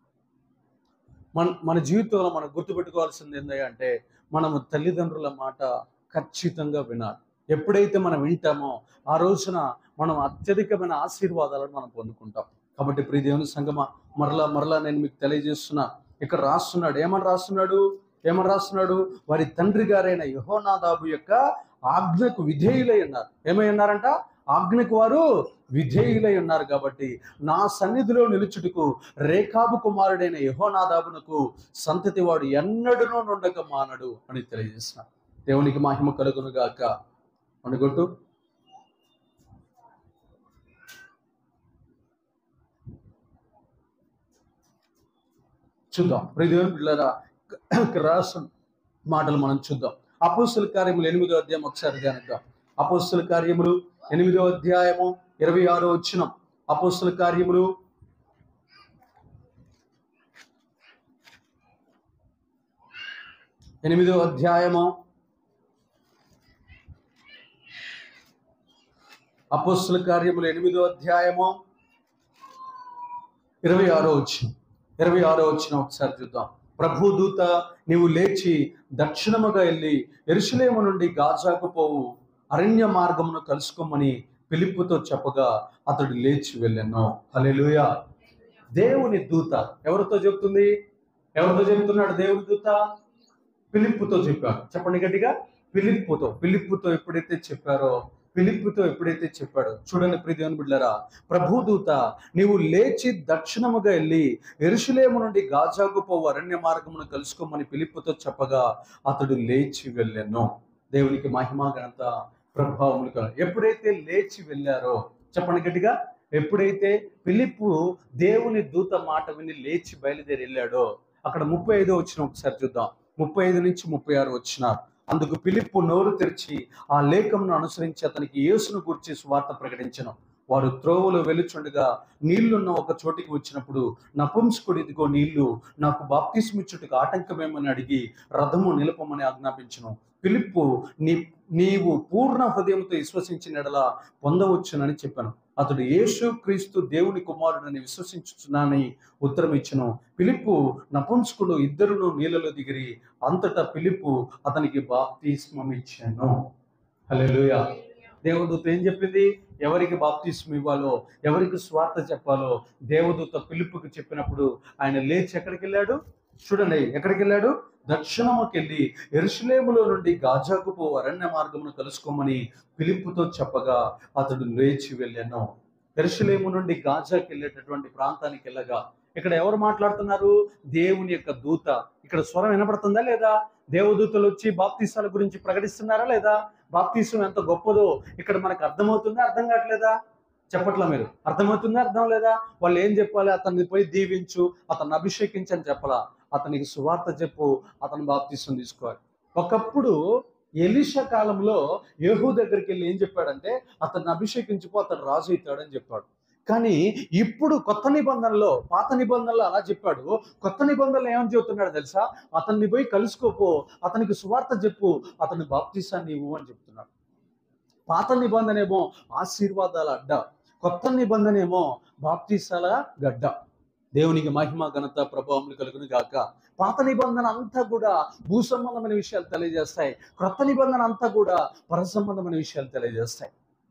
Speaker 2: మన జీవితంలో మనం గుర్తుపెట్టుకోవాల్సింది ఏంటంటే, మనము తల్లిదండ్రుల మాట ఖచ్చితంగా వినాలి. ఎప్పుడైతే మనం వింటామో ఆ రోజున మనం అత్యధికమైన ఆశీర్వాదాలను మనం పొందుకుంటాం. కాబట్టి ప్రియ దేవుని సంగమా, మరలా నేను మీకు తెలియజేస్తున్నా, ఇక్కడ ఏమని రాస్తున్నాడు? వారి తండ్రి గారైన యెహోనాదాబు యొక్క ఆజ్ఞకు విధేయులై ఉన్నారు. ఏమై ఉన్నారంట? ఆజ్ఞకు వారు విధేయులై ఉన్నారు. కాబట్టి నా సన్నిధిలో నిలుచుటకు రేకాబు కుమారుడైన యెహోనాదాబునకు సంతతి వాడు ఎన్నడూనూ నుండక మానడు అని తెలియజేస్తున్నారు. దేవునికి మహిమ కలుగును గాక. అనుకుంటూ చూద్దాం. దేవుని బిడ్డలారా, రాసిన మాటలు మనం చూద్దాం. అపోస్తల కార్యములు 8వ అధ్యాయం ఒకసారి ధ్యానిద్దాం. అపోస్తల కార్యములు 8వ అధ్యాయము 26వ వచనం. అపోస్తల కార్యములు 8వ అధ్యాయము అపోస్తల కార్యములు 8వ అధ్యాయము 26వ వచనం. 26వ వచనం ఒకసారి చూద్దాం. ప్రభు దూత నీవు లేచి దక్షిణముగా వెళ్ళి యెరూషలేము నుండి గాజాకు పోవు అరణ్య మార్గమును కలుసుకోమని ఫిలిప్పుతో చెప్పగా అతడు లేచి వెళ్ళాను. హల్లెలూయా. దేవుని దూత ఎవరితో చెప్తుంది? ఎవరితో చెప్తున్నాడు దేవుని దూత? ఫిలిప్పుతో చెప్పాడు. చెప్పండి గట్టిగా. ఫిలిప్పుతో ఎప్పుడైతే చెప్పాడో చూడండి ప్రియ దేవుని బిడ్డలారా, ప్రభు దూత నీవు లేచి దక్షిణముగా వెళ్ళి యెరూషలేము నుండి గాజాకు పోవు అరణ్య మార్గమును కలుసుకోమని ఫిలిప్పుతో చెప్పగా అతడు లేచి వెళ్ళాను. దేవునికి మహిమ ఘనత ప్రభావములు. ఎప్పుడైతే లేచి వెళ్ళారో చెప్పండి గట్టిగా. ఎప్పుడైతే ఫిలిప్పు దేవుని దూత మాట విని లేచి బయలుదేరి వెళ్ళాడో అక్కడ 35వ వచనం ఒకసారి చూద్దాం. 35 నుంచి 36 వచనాలు. అందుకు ఫిలిప్పు నోరు తెరిచి ఆ లేఖమును అనుసరించి అతనికి యేసును గూర్చి సువార్త ప్రకటించెను. వారు త్రోవలో వెలుచుండగా నీళ్లున్న ఒక చోటికి వచ్చినప్పుడు నపుంసకుడు ఇదిగో నీళ్లు, నాకు బాప్తిస్మిచ్చుటకు ఆటంకమేమని అడిగి రథము నిలపమని ఆజ్ఞాపించెను. ఫిలిప్పు నీవు పూర్ణ హృదయంతో విశ్వసించిన ఎడల పొందవచ్చునని చెప్పాను. అతడు యేసు క్రీస్తు దేవుని కుమారుడని విశ్వసించుచున్నానని ఉత్తరం ఇచ్చెను. ఫిలిప్పు నపుంసకుడు ఇద్దరును నీళ్ళలో దిగిరి. అంతటా ఫిలిప్పు అతనికి బాప్తిస్మం ఇచ్చాను. హల్లెలూయా. దేవదూత ఏం చెప్పింది? ఎవరికి బాప్తిస్మం ఇవ్వాలో, ఎవరికి స్వార్థ చెప్పాలో దేవదూత ఫిలిప్పుకి చెప్పినప్పుడు ఆయన లేచి ఎక్కడికి వెళ్ళాడు? చూడండి, ఎక్కడికి వెళ్ళాడు? దక్షిణముకి వెళ్ళి యెరూషలేములో నుండి గాజాకు పో అరణ్య మార్గమును కలుసుకోమని ఫిలిప్పుతో చెప్పగా అతడు లేచి వెళ్ళాను. యెరూషలేము నుండి గాజాకి వెళ్ళేటటువంటి ప్రాంతానికి వెళ్ళగా ఇక్కడ ఎవరు మాట్లాడుతున్నారు? దేవుని యొక్క దూత. ఇక్కడ స్వరం వినపడుతుందా లేదా? దేవదూతలు వచ్చి బాప్తిసాల గురించి ప్రకటిస్తున్నారా లేదా? బాప్తిసం ఎంత గొప్పదో ఇక్కడ మనకు అర్థమవుతుందా? అర్థం కావట్లేదా? చెప్పట్లా మీరు? అర్థమవుతుందా? అర్థం లేదా? వాళ్ళు ఏం చెప్పాలి? అతన్ని పోయి దీవించు, అతన్ని అభిషేకించు అని చెప్పాలా? అతనికి సువార్త చెప్పు, అతను బాప్తిసం తీసుకోవాలి. ఒకప్పుడు ఎలీషా కాలంలో యేహూ దగ్గరికి వెళ్ళి ఏం చెప్పాడంటే అతన్ని అభిషేకించుకో, అతను రాజు అవుతాడని చెప్పాడు. కానీ ఇప్పుడు కొత్త నిబంధనలో, పాత నిబంధనలో అలా చెప్పాడు. కొత్త నిబంధనలు ఏమని చెబుతున్నాడు తెలుసా? అతన్ని పోయి కలుసుకోపో, అతనికి సువార్త చెప్పు, అతని బాప్తిసాన్ని ఇవ్వు అని చెప్తున్నాడు. పాత నిబంధన ఏమో ఆశీర్వాదాల అడ్డ, కొత్త నిబంధన ఏమో బాప్తిసాల గడ్డ. దేవునికి మహిమ ఘనత ప్రభావములు కలుగును గాక. పాత నిబంధన అంతా కూడా భూ సంబంధమైన విషయాలు తెలియజేస్తాయి. క్రొత్త నిబంధన అంతా కూడా పర సంబంధమైన విషయాలు తెలియజేస్తాయి.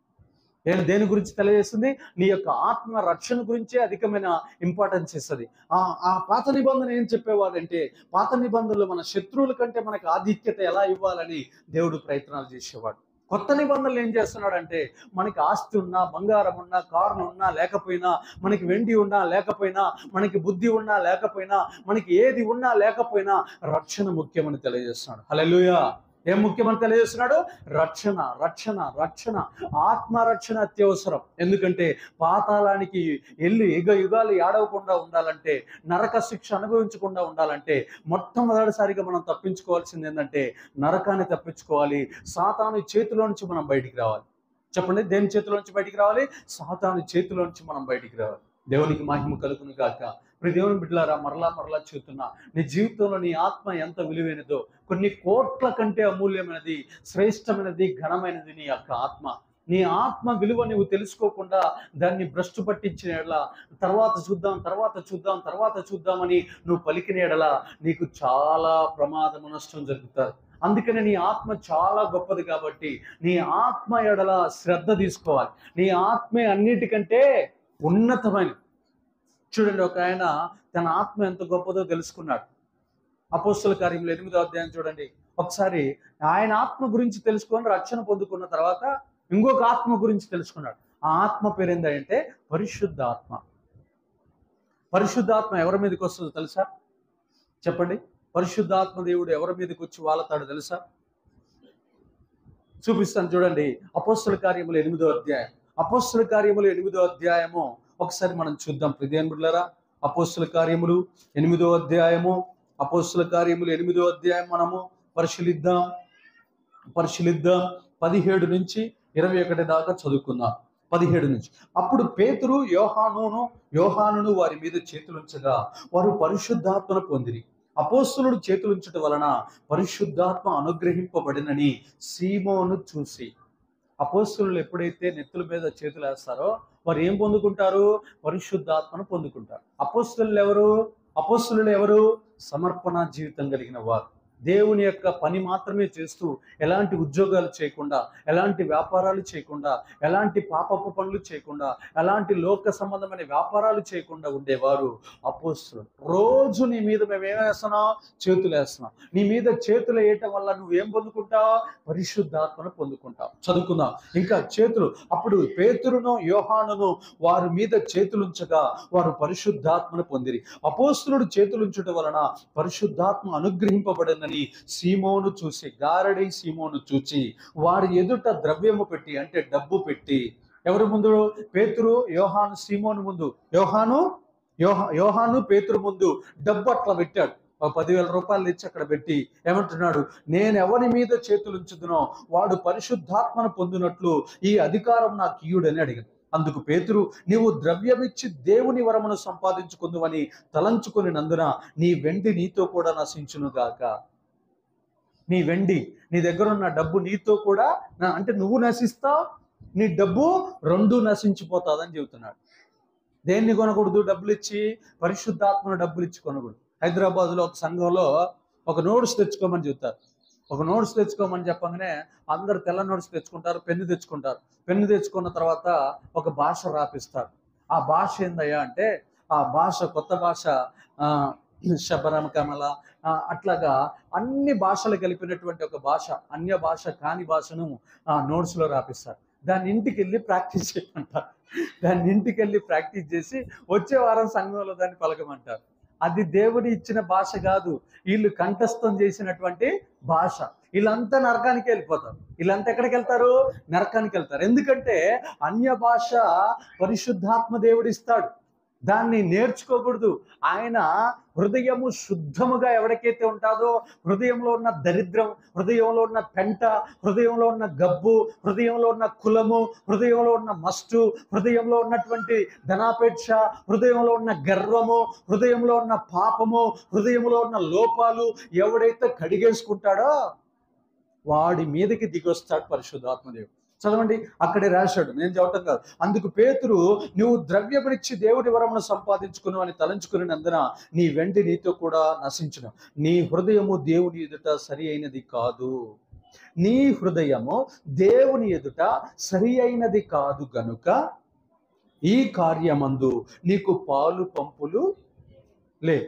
Speaker 2: దేని గురించి తెలియజేస్తుంది? నీ యొక్క ఆత్మ రక్షణ గురించే అధికమైన ఇంపార్టెన్స్ ఇస్తుంది. ఆ పాత నిబంధన ఏం చెప్పేవాడంటే, పాత నిబంధనలు మన శత్రువుల కంటే మనకు ఆధిక్యత ఎలా ఇవ్వాలని దేవుడు ప్రయత్నాలు చేసేవాడు. కొత్త నిబంధనలు ఏం చేస్తున్నాడంటే, మనకి ఆస్తి ఉన్నా, బంగారం ఉన్నా, కార్లు ఉన్నా లేకపోయినా, మనకి వెండి ఉన్నా లేకపోయినా, మనకి బుద్ధి ఉన్నా లేకపోయినా, మనకి ఏది ఉన్నా లేకపోయినా రక్షణ ముఖ్యమని తెలియజేస్తున్నాడు. హల్లెలూయా. ఏం ముఖ్యమని తెలియజేస్తున్నాడు? రక్షణ, రక్షణ, రక్షణ. ఆత్మరక్షణ అత్యవసరం. ఎందుకంటే పాతాళానికి వెళ్ళి యుగాలు ఏడవకుండా ఉండాలంటే, నరక శిక్ష అనుభవించకుండా ఉండాలంటే మొట్టమొదటిసారిగా మనం తప్పించుకోవాల్సింది ఏంటంటే నరకాన్ని తప్పించుకోవాలి. సాతాను చేతిలో నుంచి మనం బయటికి రావాలి. చెప్పండి, దేని చేతిలో నుంచి బయటికి రావాలి? సాతాను చేతిలో నుంచి మనం బయటికి రావాలి. దేవునికి మహిమ కలుగును గాక. ఇప్పుడు దేవుని బిడ్డలారా, మరలా చెబుతున్నా, నీ జీవితంలో నీ ఆత్మ ఎంత విలువైనదో, కొన్ని కోట్ల కంటే అమూల్యమైనది, శ్రేష్టమైనది, ఘనమైనది నీ యొక్క ఆత్మ. నీ ఆత్మ విలువ నువ్వు తెలుసుకోకుండా దాన్ని భ్రష్టు పట్టించిన ఎడల, తర్వాత చూద్దామని నువ్వు పలికిన ఎడల నీకు చాలా ప్రమాదము, నష్టం జరుగుతుంది. అందుకని నీ ఆత్మ చాలా గొప్పది కాబట్టి నీ ఆత్మ ఎడల శ్రద్ధ తీసుకోవాలి. నీ ఆత్మే అన్నిటికంటే ఉన్నతమైనది. చూడండి, ఒక ఆయన తన ఆత్మ ఎంత గొప్పదో తెలుసుకున్నాడు. అపోస్తల కార్యములు 8వ అధ్యాయం చూడండి. ఒకసారి ఆయన ఆత్మ గురించి తెలుసుకొని రక్షణ పొందుకున్న తర్వాత ఇంకొక ఆత్మ గురించి తెలుసుకున్నాడు. ఆ ఆత్మ పేరు ఏంటంటే పరిశుద్ధాత్మ. పరిశుద్ధాత్మ ఎవరి మీదకి వస్తుందో తెలుసా? చెప్పండి. పరిశుద్ధాత్మ దేవుడు ఎవరి మీదకి వచ్చి వాళ్తాడో తెలుసా? చూపిస్తాను చూడండి. అపోస్తల కార్యములు 8వ అధ్యాయం. అపోస్తల కార్యములు 8వ అధ్యాయము ఒకసారి మనం చూద్దాం. ప్రియదేవులారా, అపోస్తల కార్యములు 8వ అధ్యాయము, అపోస్తల కార్యములు 8వ అధ్యాయం మనము పరిశీలిద్దాం. 17 నుంచి 21 దాకా చదువుకుందాం. 17 నుంచి. అప్పుడు పేతురు యోహానును వారి మీద చేతులుంచగా వారు పరిశుద్ధాత్మను పొందిరి. అపోస్తలుడు చేతులుంచటం వలన పరిశుద్ధాత్మ అనుగ్రహింపబడినని సీమోను చూసి. అపోస్తలులు ఎప్పుడైతే నెత్తుల మీద చేతులు వేస్తారో వారు ఏం పొందుకుంటారు? పరిశుద్ధాత్మను పొందుకుంటారు. అపోస్తలులు ఎవరు? సమర్పణ జీవితం కలిగిన వారు. దేవుని యొక్క పని మాత్రమే చేస్తూ ఎలాంటి ఉద్యోగాలు చేయకుండా, ఎలాంటి వ్యాపారాలు చేయకుండా, ఎలాంటి పాపపు పనులు చేయకుండా, ఎలాంటి లోక సంబంధమైన వ్యాపారాలు చేయకుండా ఉండేవారు అపోస్తలులు. రోజు నీ మీద మేమేం వేస్తున్నాం? చేతులు వేస్తున్నాం. నీ మీద చేతులు వేయటం వల్ల నువ్వేం పొందుకుంటావు? పరిశుద్ధాత్మను పొందుకుంటావు. చదువుకుందాం ఇంకా చేతులు. అప్పుడు పేతురును యోహానును వారి మీద చేతులుంచగా వారు పరిశుద్ధాత్మను పొందిరి. అపోస్తలుడు చేతులుంచటం వలన పరిశుద్ధాత్మ అనుగ్రహింపబడిన సీమోను చూసి, గారడి సీమోను చూచి వారి ఎదుట ద్రవ్యము పెట్టి, అంటే డబ్బు పెట్టి. ఎవరి ముందు? పేతురు, యోహాను, సీమోను ముందు. యోహాను పేతురు ముందు డబ్బు అట్లా పెట్టాడు. 10,000 రూపాయలు ఇచ్చి అక్కడ పెట్టి ఏమంటున్నాడు? నేను ఎవరి మీద చేతులు ఉంచుదునో వాడు పరిశుద్ధాత్మను పొందినట్లు ఈ అధికారం నాకు ఇయ్యుడని అడిగాడు. అందుకు పేతురు, నీవు ద్రవ్యమిచ్చి దేవుని వరమును సంపాదించుకుందువని తలంచుకొని నందున నీ వెండి నీతో కూడా నశించును గాక. నీ వెండి, నీ దగ్గర ఉన్న డబ్బు నీతో కూడా, అంటే నువ్వు నశిస్తావు, నీ డబ్బు రెండు నశించిపోతాదని చెబుతున్నాడు. దేన్ని కొనకూడదు? డబ్బులు ఇచ్చి, పరిశుద్ధాత్మను డబ్బులు ఇచ్చి కొనకూడదు. హైదరాబాద్లో ఒక సంఘంలో ఒక నోట్స్ తెచ్చుకోమని చెబుతారు. ఒక నోట్స్ తెచ్చుకోమని చెప్పగానే అందరు తెల్ల నోట్స్ తెచ్చుకుంటారు, పెన్ను తెచ్చుకుంటారు. పెన్ను తెచ్చుకున్న తర్వాత ఒక భాష రాపిస్తారు. ఆ భాష ఏందయ్యా అంటే, ఆ భాష కొత్త భాష, శబరం కమల, అట్లాగా అన్ని భాషలు కలిపినటువంటి ఒక భాష, అన్య భాష కాని భాషను నోట్స్లో రాపిస్తారు. దాన్ని ఇంటికి వెళ్ళి ప్రాక్టీస్ చేయమంటారు. దాన్ని ఇంటికి వెళ్ళి ప్రాక్టీస్ చేసి వచ్చే వారం సంఘంలో దాన్ని పలకమంటారు. అది దేవుడి ఇచ్చిన భాష కాదు, వీళ్ళు కంఠస్థం చేసినటువంటి భాష. వీళ్ళంతా నరకానికి వెళ్ళిపోతారు. వీళ్ళంతా ఎక్కడికి వెళ్తారు? నరకానికి వెళ్తారు. ఎందుకంటే అన్య భాష పరిశుద్ధాత్మ దేవుడు ఇస్తాడు, దాన్ని నేర్చుకోకూడదు. ఆయన హృదయము శుద్ధముగా ఎవరికైతే ఉంటుందో, హృదయంలో ఉన్న దరిద్రం, హృదయంలో ఉన్న పెంట, హృదయంలో ఉన్న గబ్బు, హృదయంలో ఉన్న కులము, హృదయంలో ఉన్న మస్టు, హృదయంలో ఉన్నటువంటి ధనాపేక్ష, హృదయంలో ఉన్న గర్వము, హృదయంలో ఉన్న పాపము, హృదయంలో ఉన్న లోపాలు ఎవడైతే కడిగేసుకుంటాడో వాడి మీదకి దిగొస్తాడు పరిశుద్ధాత్మదేవుడు. చదవండి, అక్కడే రాశాడు, నేను చెప్పటం కాదు. అందుకు పేతురు, నువ్వు ద్రవ్యమునిచ్చి దేవుడి వరమును సంపాదించుకును అని తలంచుకున్నందున నీ వెండి నీతో కూడా నశించును. నీ హృదయము దేవుని ఎదుట సరి అయినది కాదు. నీ హృదయము దేవుని ఎదుట సరి అయినది కాదు గనుక ఈ కార్యమందు నీకు పాలు పంపులు లే.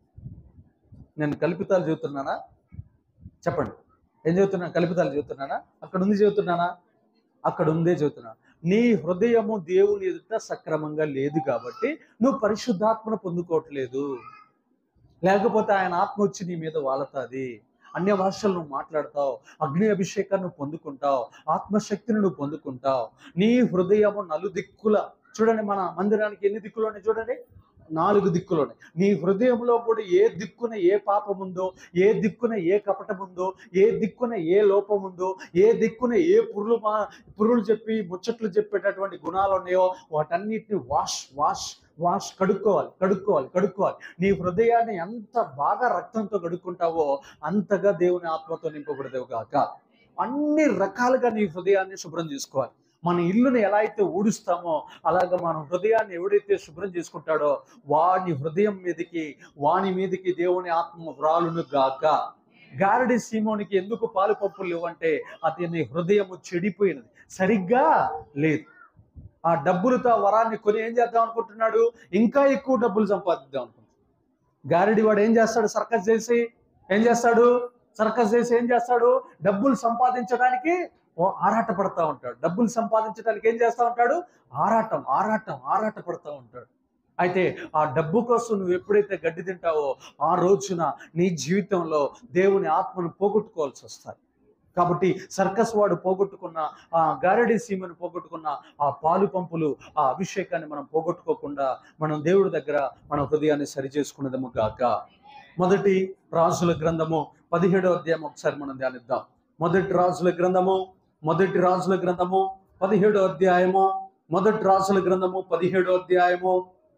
Speaker 2: నేను కల్పితాలు చెబుతున్నానా? చెప్పండి, ఏం చెబుతున్నా? కల్పితాలు చెబుతున్నానా? అక్కడ ఉంది చెబుతున్నానా? అక్కడ ఉందే చెబుతున్నా. నీ హృదయము దేవుని ఎదుట సక్రమంగా లేదు కాబట్టి నువ్వు పరిశుద్ధాత్మను పొందుకోవట్లేదు. లేకపోతే ఆయన ఆత్మ వచ్చి నీ మీద వాళ్తుంది. అన్య భాషలు నువ్వు మాట్లాడతావు, అగ్ని అభిషేకాన్ని నువ్వు పొందుకుంటావు, ఆత్మశక్తిని నువ్వు పొందుకుంటావు. నీ హృదయము నలుదిక్కుల, చూడండి మన మందిరానికి ఎన్ని దిక్కులు ఉన్నాయి చూడండి, 4 దిక్కులు ఉన్నాయి. నీ హృదయంలో కూడా ఏ దిక్కున ఏ పాపం ఉందో, ఏ దిక్కున ఏ కపటం ఉందో, ఏ దిక్కున ఏ లోపం ఉందో, ఏ దిక్కున ఏ పురులు చెప్పి ముచ్చట్లు చెప్పేటటువంటి గుణాలు ఉన్నాయో వాటన్నిటిని వాష్ కడుక్కోవాలి. నీ హృదయాన్ని ఎంత బాగా రక్తంతో కడుక్కుంటావో అంతగా దేవుని ఆత్మతో నింపబడదేవు గాక. అన్ని రకాలుగా నీ హృదయాన్ని శుభ్రం చేసుకోవాలి. మన ఇల్లుని ఎలా అయితే ఊడుస్తామో అలాగ మన హృదయాన్ని ఎవడైతే శుభ్రం చేసుకుంటాడో వాని హృదయం మీదకి దేవుని ఆత్మ వ్రాలును గాక. గారడి సీమోనికి ఎందుకు పాలు పప్పులు లేవంటే అతని హృదయము చెడిపోయినది, సరిగ్గా లేదు. ఆ డబ్బులతో వరాన్ని కొని ఏం చేద్దాం అనుకుంటున్నాడు? ఇంకా ఎక్కువ డబ్బులు సంపాదిద్దాం అనుకుంటున్నాడు. గారడి వాడు ఏం చేస్తాడు? సర్కస్ చేసి ఏం చేస్తాడు? సర్కస్ చేసి ఏం చేస్తాడు? డబ్బులు సంపాదించడానికి ఆరాట పడతా ఉంటాడు. డబ్బులు సంపాదించడానికి ఏం చేస్తా ఉంటాడు? ఆరాట పడతా ఉంటాడు. అయితే ఆ డబ్బు కోసం నువ్వు ఎప్పుడైతే గడ్డి తింటావో ఆ రోజున నీ జీవితంలో దేవుని ఆత్మను పోగొట్టుకోవాల్సి వస్తుంది. కాబట్టి సర్కస్ వాడు పోగొట్టుకున్న ఆ గారడీ సీమను పోగొట్టుకున్న ఆ పాలు పంపులు, ఆ అభిషేకాన్ని మనం పోగొట్టుకోకుండా మనం దేవుడి దగ్గర మన హృదయాన్ని సరిచేసుకున్నదము గాక. మొదటి రాజుల గ్రంథము 17వ అధ్యాయం ఒకసారి మనం ధ్యానిద్దాం. మొదటి రాజుల గ్రంథము 17వ అధ్యాయము. మొదటి రాజుల గ్రంథము 17వ అధ్యాయము.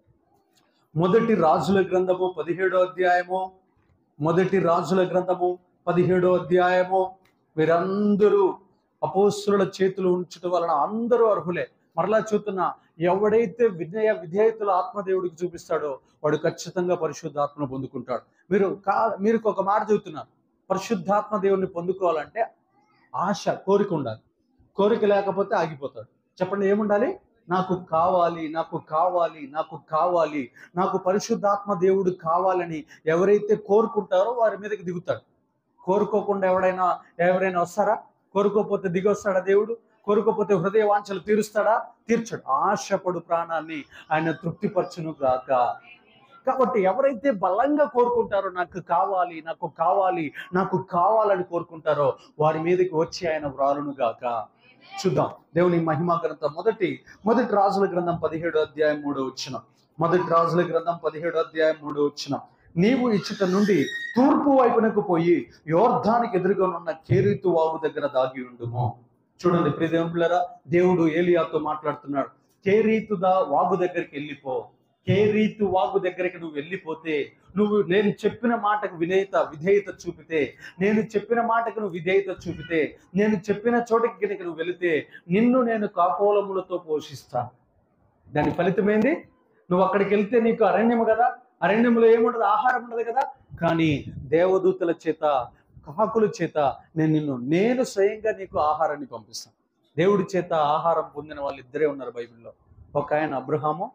Speaker 2: మొదటి రాజుల గ్రంథము 17వ అధ్యాయము. మొదటి రాజుల గ్రంథము 17వ అధ్యాయము. వీరందరూ అపోస్తుల చేతులు ఉంచడం వలన అందరూ అర్హులే. మరలా చూస్తున్నా, ఎవడైతే విధేయతలు ఆత్మదేవుడికి చూపిస్తాడో వాడు ఖచ్చితంగా పరిశుద్ధాత్మను పొందుకుంటాడు. మీరు ఒక మాట చెబుతున్నారు, పరిశుద్ధాత్మ దేవుడిని పొందుకోవాలంటే ఆశ, కోరిక ఉండాలి. కోరిక లేకపోతే ఆగిపోతాడు. చెప్పండి, ఏముండాలి? నాకు కావాలి, నాకు కావాలి, నాకు కావాలి, నాకు పరిశుద్ధాత్మ దేవుడు కావాలని ఎవరైతే కోరుకుంటారో వారి మీదకి దిగుతాడు. కోరుకోకుండా ఎవరైనా వస్తారా? కోరుకోకపోతే దిగొస్తాడా దేవుడు? కోరుకోకపోతే హృదయ వాంఛలు తీరుస్తాడా? తీర్చడు. ఆశపడు ప్రాణాన్ని ఆయన తృప్తిపరచును గాక. కాబట్టి ఎవరైతే బలంగా కోరుకుంటారో నాకు కావాలి, నాకు కావాలి, నాకు కావాలని కోరుకుంటారో వారి మీదకి వచ్చి ఆయన వ్రాలును గాక. చూద్దాం దేవుని మహిమా గ్రంథం. మొదటి రాజుల గ్రంథం 17వ అధ్యాయం 3వ వచనం. మొదటి రాజుల గ్రంథం 17వ అధ్యాయం 3వ వచనం. నీవు ఇచ్చట నుండి తూర్పు వైపునకు పోయి యోర్ధానికి ఎదురుగా ఉన్న కేరీతు వాగు దగ్గర దాగి ఉండుము. చూడండి ప్రియదేవులారా, దేవుడు ఏలియాతో మాట్లాడుతున్నాడు. కేరీతు వాగు దగ్గరికి వెళ్ళిపో. కేరీతు వాగు దగ్గరికి నువ్వు వెళ్ళిపోతే, నేను చెప్పిన మాటకు విధేయత చూపితే, నేను చెప్పిన మాటకు నువ్వు విధేయత చూపితే, నేను చెప్పిన చోటకి కనుక నువ్వు వెళితే నిన్ను నేను కాపోలములతో పోషిస్తాను. దాని ఫలితమైంది, నువ్వు అక్కడికి వెళ్తే నీకు అరణ్యము కదా, అరణ్యంలో ఏముండదు? ఆహారం ఉండదు కదా. కానీ దేవదూతల చేత, కాకుల చేత నేను స్వయంగా నీకు ఆహారాన్ని పంపిస్తాను. దేవుడి చేత ఆహారం పొందిన వాళ్ళు ఇద్దరే ఉన్నారు బైబిల్లో. ఒక ఆయన అబ్రహాము,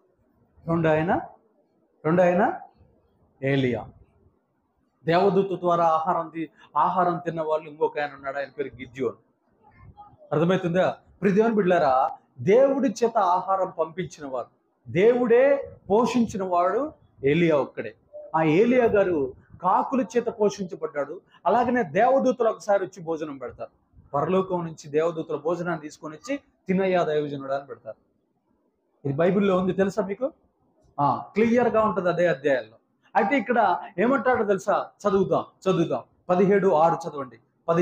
Speaker 2: రెండు ఆయన ఏలియా. దేవదూత ద్వారా ఆహారం తిన్న వాళ్ళు ఇంకొక ఆయన ఉన్నాడు, ఆయన పేరు గిద్యోను. అర్థమవుతుందా? ప్రియదేవుని బిడ్డలారా, దేవుడి చేత ఆహారం పంపించిన వారు, దేవుడే పోషించిన వాడు ఏలియా ఒక్కడే. ఆ ఏలియా గారు కాకుల చేత పోషించబడ్డాడు. అలాగనే దేవదూతలు ఒకసారి వచ్చి భోజనం పెడతారు. పరలోకం నుంచి దేవదూతల భోజనాన్ని తీసుకొని వచ్చి తినయ్యా దైవజనుడు అని పెడతారు. ఇది బైబిల్లో ఉంది, తెలుసా మీకు? క్లియర్గా ఉంటుంది అదే అధ్యాయాల్లో. అయితే ఇక్కడ ఏమంటాడో తెలుసా? చదువుదాం 17:6 చదవండి.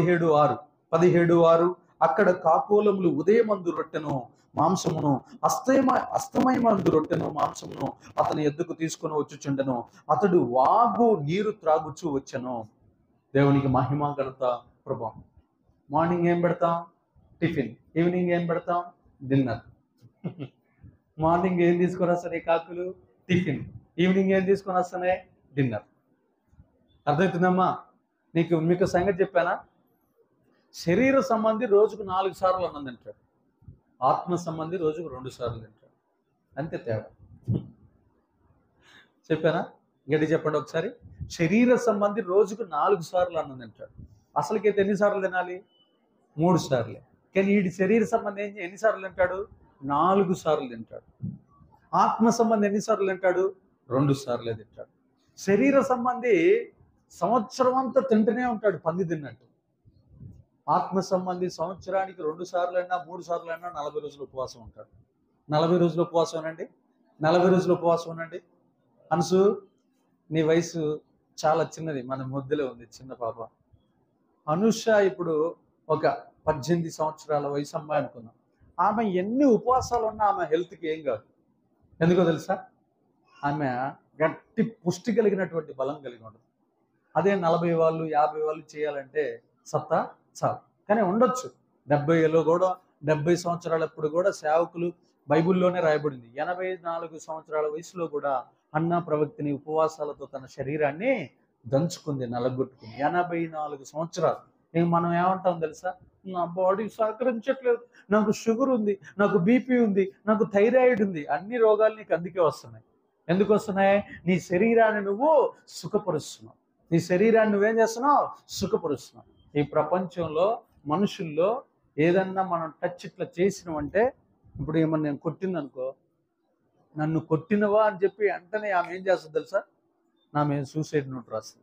Speaker 2: 17:6 అక్కడ కాకోలములు ఉదయమందు రొట్టెను మాంసమును, అస్తమయమందు రొట్టెను మాంసమును అతని ఎద్దుకు తీసుకుని వచ్చుచుండెను. అతడు వాగు నీరు త్రాగుచూ వచ్చెను. దేవునికి మహిమ ఘనత ప్రభావం. మార్నింగ్ ఏం పెడతాం? టిఫిన్. ఈవినింగ్ ఏం పెడతాం? డిన్నర్. మార్నింగ్ ఏం తీసుకొని వస్తాయి కాకులు? టిఫిన్. ఈవినింగ్ ఏం తీసుకొని వస్తున్నాయి? డిన్నర్. అర్థమవుతుందమ్మా? మీకు సంగతి చెప్పానా? శరీర సంబంధి రోజుకు 4 సార్లు అన్నం తింటాడు, ఆత్మ సంబంధి రోజుకు 2 సార్లు తింటాడు. అంతే తేడా. చెప్పానా? గట్టి చెప్పండి ఒకసారి. శరీర సంబంధి రోజుకు 4 సార్లు అన్నం తింటాడు. అసలుకైతే ఎన్నిసార్లు తినాలి? 3 సార్లే. కానీ వీడి శరీర సంబంధి ఎన్నిసార్లు తింటాడు? 4 సార్లు తింటాడు. ఆత్మ సంబంధి ఎన్నిసార్లు తింటాడు? 2 సార్లే తింటాడు. శరీర సంబంధి సంవత్సరం అంతా తింటూనే ఉంటాడు, పంది తిన్నట్టు. ఆత్మ సంబంధి సంవత్సరానికి 2 సార్లు అయినా 3 సార్లు అయినా 40 రోజులు ఉపవాసం ఉంటాడు. 40 రోజులు ఉపవాసం అనండి. 40 రోజులు ఉపవాసం అనండి. అనసు, నీ వయసు చాలా చిన్నది, మన ముద్దులో ఉంది చిన్న పాప. అనుష ఇప్పుడు ఒక 18 సంవత్సరాల వయసు అమ్మాయి అనుకుందాం. ఆమె ఎన్ని ఉపవాసాలు ఉన్నా ఆమె హెల్త్కి ఏం కాదు. ఎందుకో తెలుసా? ఆమె గట్టి పుష్టి కలిగినటువంటి బలం కలిగి ఉండదు. అదే 40 వాళ్ళు 50 వాళ్ళు చేయాలంటే సత్తా చాలు. కానీ ఉండొచ్చు 70 ఏళ్ళు కూడా, 70 సంవత్సరాలప్పుడు కూడా సేవకులు బైబిల్లోనే రాయబడింది. 84 సంవత్సరాల వయసులో కూడా అన్నా ప్రవక్తిని ఉపవాసాలతో తన శరీరాన్ని దంచుకుంది, నలగొట్టుకుంది. 84 సంవత్సరాలు. మనం ఏమంటాం తెలుసా? నా బాడీ సహకరించట్లేదు, నాకు షుగర్ ఉంది, నాకు బీపీ ఉంది, నాకు థైరాయిడ్ ఉంది. అన్ని రోగాలు నీకు అందుకే వస్తున్నాయి. ఎందుకు వస్తున్నాయి? నీ శరీరాన్ని నువ్వు సుఖపరుస్తున్నావు. నీ శరీరాన్ని నువ్వేం చేస్తున్నావు? సుఖపరుస్తున్నావు. ఈ ప్రపంచంలో మనుషుల్లో ఏదన్నా మనం టచ్ ఇట్లా చేసినామంటే, ఇప్పుడు ఏమన్నా నేను కొట్టిందనుకో, నన్ను కొట్టినవా అని చెప్పి వెంటనే ఆమె ఏం చేస్తుంది తెలుసా? నా మీద సూసైడ్ నోట్ రాస్తుంది.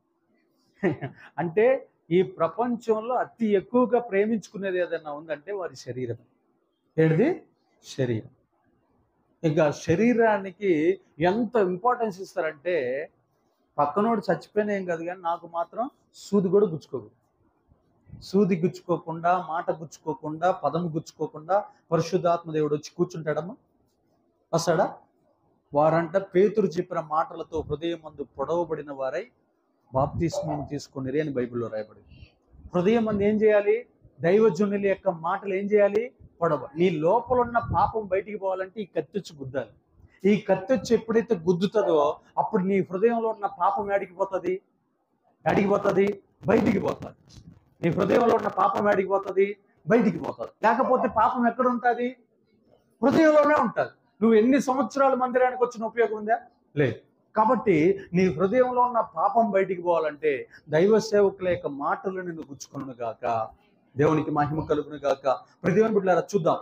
Speaker 2: అంటే ఈ ప్రపంచంలో అతి ఎక్కువగా ప్రేమించుకునేది ఏదన్నా ఉందంటే వారి శరీరం. ఏంటిది? శరీరం. ఇక శరీరానికి ఎంత ఇంపార్టెన్స్ ఇస్తారంటే, పక్కనోడు చచ్చిపోయినా ఏం కాదు, కానీ నాకు మాత్రం సూది కూడా గుచ్చుకోకూడదు. సూది గుచ్చుకోకుండా, మాట గుచ్చుకోకుండా, పదం గుచ్చుకోకుండా పరిశుద్ధాత్మ దేవుడు వచ్చి కూర్చుంటాడమ్మా? వస్తాడా? వారంట పేతురు చెప్పిన మాటలతో హృదయమందు పొడవబడిన వారై బాప్తిస్మం తీసుకునిరి అని బైబిల్లో రాయబడింది. హృదయం మంది ఏం చేయాలి? దైవజనుల యొక్క మాటలు ఏం చేయాలి? పొడవ. నీ లోపల ఉన్న పాపం బయటికి పోవాలంటే ఈ కత్తెచ్చి గుద్దాలి. ఈ కత్తెచ్చి ఎప్పుడైతే గుద్దుతుందో అప్పుడు నీ హృదయంలో ఉన్న పాపం ఏడికి పోతుంది? బయటికి పోతుంది. నీ హృదయంలో ఉన్న పాపం ఏడికి పోతుంది? బయటికి పోతుంది. లేకపోతే పాపం ఎక్కడ ఉంటుంది? హృదయంలోనే ఉంటుంది. నువ్వు ఎన్ని సంవత్సరాల మందిరానికి వచ్చిన ఉపయోగం ఉందా? లేదు. కాబట్టి నీ హృదయంలో ఉన్న పాపం బయటికి పోవాలంటే దైవ సేవకుల యొక్క మాటలు నిన్ను గుచ్చుకును గాక. దేవునికి మహిమ కలుగును గాక. ప్రతిదేవుని బిడ్డలారా చూద్దాం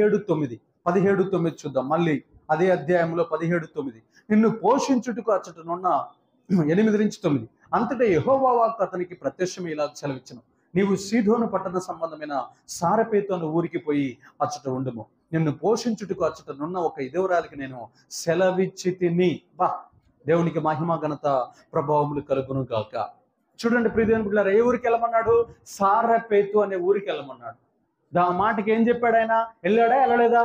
Speaker 2: 17:9 చూద్దాం. మళ్ళీ అదే అధ్యాయంలో 17:9. నిన్ను పోషించుటకు అచ్చటనున్న 8-9. అంతటా యెహోవా వాక్కు అతనికి ప్రత్యక్షమే ఇలా సెలవిచ్చును. నీవు సీదోను పట్టణ సంబంధమైన సారెపతు అను ఊరికి పోయి అచ్చట ఉండుము. నిన్ను పోషించుటకు అచ్చటనున్న ఒక విధవరాలికి నేను సెలవిచ్చి తిని. దేవునికి మహిమ ఘనత ప్రభావములు కలుగును గాక. చూడండి ప్రియదేవుని బిడ్డలారా, ఏ ఊరికి వెళ్ళమన్నాడు? సారెపతు అనే ఊరికి వెళ్ళమన్నాడు. దా మాటకి ఏం చెప్పాడు ఆయన? వెళ్ళాడా? వెళ్ళలేదా?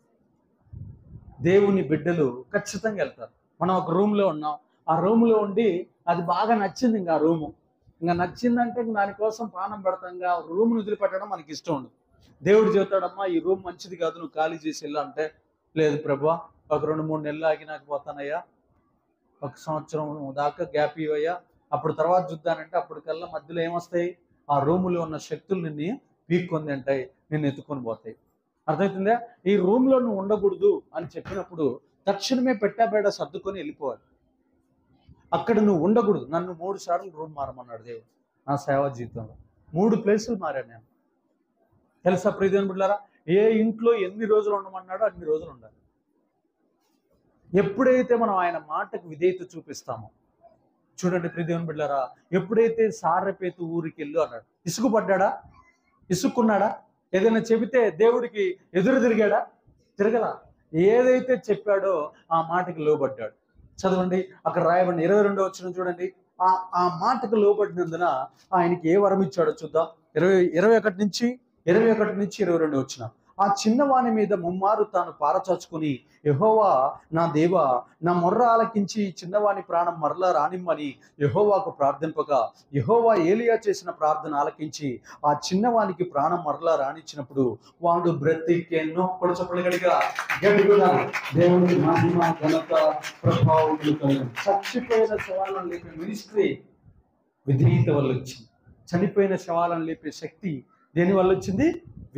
Speaker 2: దేవుని బిడ్డలు ఖచ్చితంగా వెళ్తారు. మనం ఒక రూమ్లో ఉన్నాం, ఆ రూమ్లో ఉండి అది బాగా నచ్చింది, ఇంకా రూము ఇంకా నచ్చిందంటే దానికోసం ప్రాణం పెడతాంగా. రూమ్ను వదిలిపెట్టడం మనకి ఇష్టం ఉండదు. దేవుడు చెబుతాడమ్మా ఈ రూమ్ మంచిది కాదు, నువ్వు ఖాళీ చేసి వెళ్ళా అంటే, లేదు ప్రభువా ఒక 2-3 నెలలు ఆగి నాకు పోతానయ్యా, 1 సంవత్సరం దాకా గ్యాప్ ఇవ్వయ్యా, అప్పుడు తర్వాత చూద్దానంటే అప్పటికల్లా మధ్యలో ఏమొస్తాయి? ఆ రూములో ఉన్న శక్తులు నిన్ను పీక్కొని అంటాయి, నిన్ను ఎత్తుకొని పోతాయి. అర్థమవుతుందా? ఈ రూమ్లో నువ్వు ఉండకూడదు అని చెప్పినప్పుడు తక్షణమే పెట్టాబేడ సర్దుకొని వెళ్ళిపోవాలి. అక్కడ నువ్వు ఉండకూడదు. నన్ను 3 సార్లు రూమ్ మారమన్నాడు దేవుడు నా సేవా జీవితంలో. 3 ప్లేసులు మారాను నేను. తెలుసా ప్రియదేవుని బిడ్డలారా, ఏ ఇంట్లో ఎన్ని రోజులు ఉండమన్నాడో అన్ని రోజులు ఉండాలి. ఎప్పుడైతే మనం ఆయన మాటకు విధేయత చూపిస్తామో, చూడండి ప్రియదేవుని బిడ్డలారా, ఎప్పుడైతే సారెపతు ఊరికి వెళ్ళు అన్నాడు, ఇసుకుపడ్డా? ఇసుక్కున్నాడా? ఏదైనా చెబితే దేవుడికి ఎదురు తిరిగాడా? తిరగలా. ఏదైతే చెప్పాడో ఆ మాటకి లోబడ్డాడు. చదవండి అక్కడ రాయబడిన 22వ వచనం చూడండి. ఆ మాటకు లోబడినందున ఆయనకి ఏ వరం ఇచ్చాడో చూద్దాం. 21 నుంచి 22 వచనం. ఆ చిన్నవాని మీద ముమ్మారు తాను పారచాచుకుని, యెహోవా నా దేవా నా మొర్ర ఆలకించి చిన్నవాని ప్రాణం మరలా రానిమ్మని యెహోవాకు ప్రార్థింపగా, యెహోవా ఏలియా చేసిన ప్రార్థన ఆలకించి ఆ చిన్నవానికి ప్రాణం మరలా రానిచ్చినప్పుడు వాడు బ్రతికెను. గట్టిగా దేవునికి మహిమ ఘనత ప్రభావం. చచ్చిపోయిన శవాలను లేపే మినిస్ట్రీ విధేయత వల్ల వచ్చింది. చనిపోయిన శవాలను లేపే శక్తి దేని వల్ల వచ్చింది?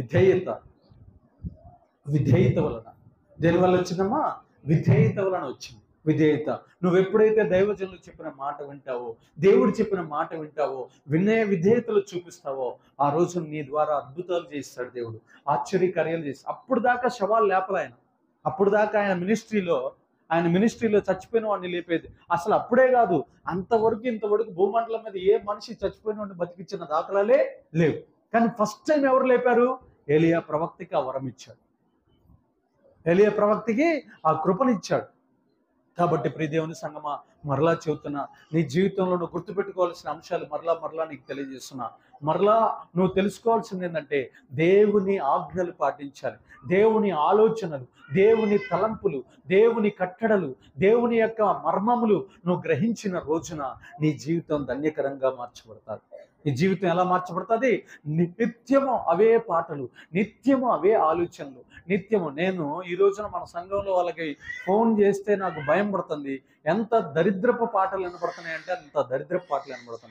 Speaker 2: విధేయత వలన. దేనివల్ల వచ్చిందమ్మా? విధేయత వలన వచ్చింది. విధేయత. నువ్వు ఎప్పుడైతే దైవజనులు చెప్పిన మాట వింటావో, దేవుడు చెప్పిన మాట వింటావో, విధేయతలు చూపిస్తావో, ఆ రోజు నీ ద్వారా అద్భుతాలు చేస్తాడు దేవుడు, ఆశ్చర్యకార్యాలు చేస్తాడు. అప్పుడు దాకా శవాలు లేపలే ఆయన. అప్పుడు దాకా ఆయన మినిస్ట్రీలో చచ్చిపోయిన వాడిని లేపేది అసలు అప్పుడే కాదు, ఇంతవరకు భూమండలం మీద ఏ మనిషి చచ్చిపోయిన వాడిని బతికించిన దాఖలాలే లేవు. కానీ ఫస్ట్ టైం ఎవరు లేపారు? ఏలియా ప్రవక్తకి ఆ వరం ఇచ్చాడు. ఏలియా ప్రవక్తకి ఆ కృపనిచ్చాడు. కాబట్టి ప్రియదేవుని సంగమా, మరలా చెబుతున్నా, నీ జీవితంలో నువ్వు గుర్తుపెట్టుకోవాల్సిన అంశాలు మరలా నీకు తెలియజేస్తున్నా. మరలా నువ్వు తెలుసుకోవాల్సింది ఏంటంటే, దేవుని ఆజ్ఞలు పాటించాలి. దేవుని ఆలోచనలు, దేవుని తలంపులు, దేవుని కట్టడలు, దేవుని యొక్క మర్మములు నువ్వు గ్రహించిన రోజున నీ జీవితం ధన్యకరంగా మార్చబడతాది. నీ జీవితం ఎలా మార్చబడుతుంది? నిత్యము అవే పాటలు, నిత్యము అవే ఆలోచనలు, నిత్యము. నేను ఈ రోజున మన సంఘంలో వాళ్ళకి ఫోన్ చేస్తే నాకు భయం పడుతుంది. ఎంత దరిద్రపు పాటలు వినపడుతున్నాయి అంటే అంత దరిద్రపు పాటలు వినపడుతున్నాయి.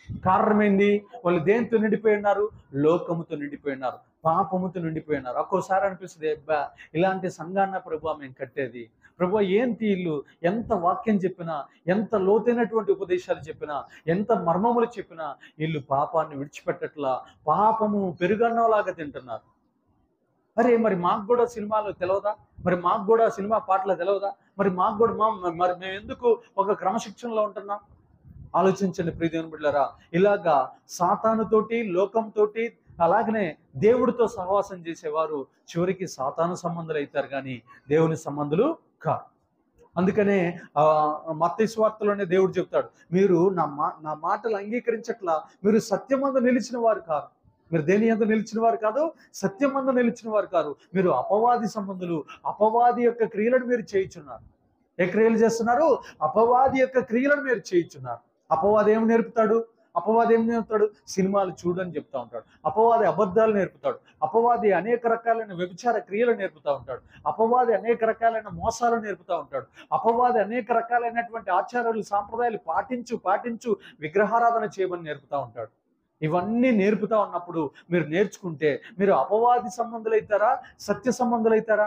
Speaker 2: కారణం ఏంది? వాళ్ళు దేంతో నిండిపోయి ఉన్నారు? లోకముతో నిండిపోయి ఉన్నారు, పాపముతో నిండిపోయి ఉన్నారు. ఒక్కోసారి అనిపిస్తుంది, అబ్బా ఇలాంటి సంఘాన్న ప్రభువా మేము కట్టేది, ప్రభువా ఏంటి ఇల్లు, ఎంత వాక్యం చెప్పినా, ఎంత లోతైనటువంటి ఉపదేశాలు చెప్పినా, ఎంత మర్మములు చెప్పినా వీళ్ళు పాపాన్ని విడిచిపెట్టట్లా, పాపము పెరుగన్నంలాగా తింటున్నారు. అరే మరి మాకు కూడా సినిమాలు తెలియదా? మరి మాకు కూడా సినిమా పాటలు తెలియదా? మరి మాకు కూడా మరి మేము ఎందుకు ఒక క్రమశిక్షణలో ఉంటున్నాం? ఆలోచించండి ప్రియ దేవుని బిడ్డలారా. ఇలాగా సాతానుతోటి, లోకంతోటి, అలాగనే దేవుడితో సహవాసం చేసేవారు చివరికి సాతాను సంబంధులు అవుతారు, కానీ దేవుని సంబంధులు కాదు. అందుకనే మత్తయి సువార్తలోనే దేవుడు చెప్తాడు, మీరు నా మాటలు అంగీకరించట్లా, మీరు సత్యమందు నిలిచిన వారు కాదు. మీరు దేని యందు నిలిచిన వారు కాదు, సత్యమందు నిలిచిన వారు కాదు. మీరు అపవాది సంబంధులు, అపవాది యొక్క క్రియలను మీరు చేయించున్నారు. ఏ క్రియలు చేస్తున్నారు? అపవాది యొక్క క్రియలను మీరు చేయించున్నారు. అపవాది ఏం నేర్పుతాడు? సినిమాలు చూడని చెప్తా ఉంటాడు. అపవాది అబద్ధాలు నేర్పుతాడు. అపవాది అనేక రకాలైన వ్యభిచార క్రియలు నేర్పుతా ఉంటాడు. అపవాది అనేక రకాలైన మోసాలు నేర్పుతా ఉంటాడు. అపవాది అనేక రకాలైనటువంటి ఆచారాలు, సాంప్రదాయాలు పాటించు విగ్రహారాధన చేయమని నేర్పుతా ఉంటాడు. ఇవన్నీ నేర్పుతా ఉన్నప్పుడు మీరు నేర్చుకుంటే మీరు అపవాది సంబంధులు అవుతారా, సత్య సంబంధులు అవుతారా?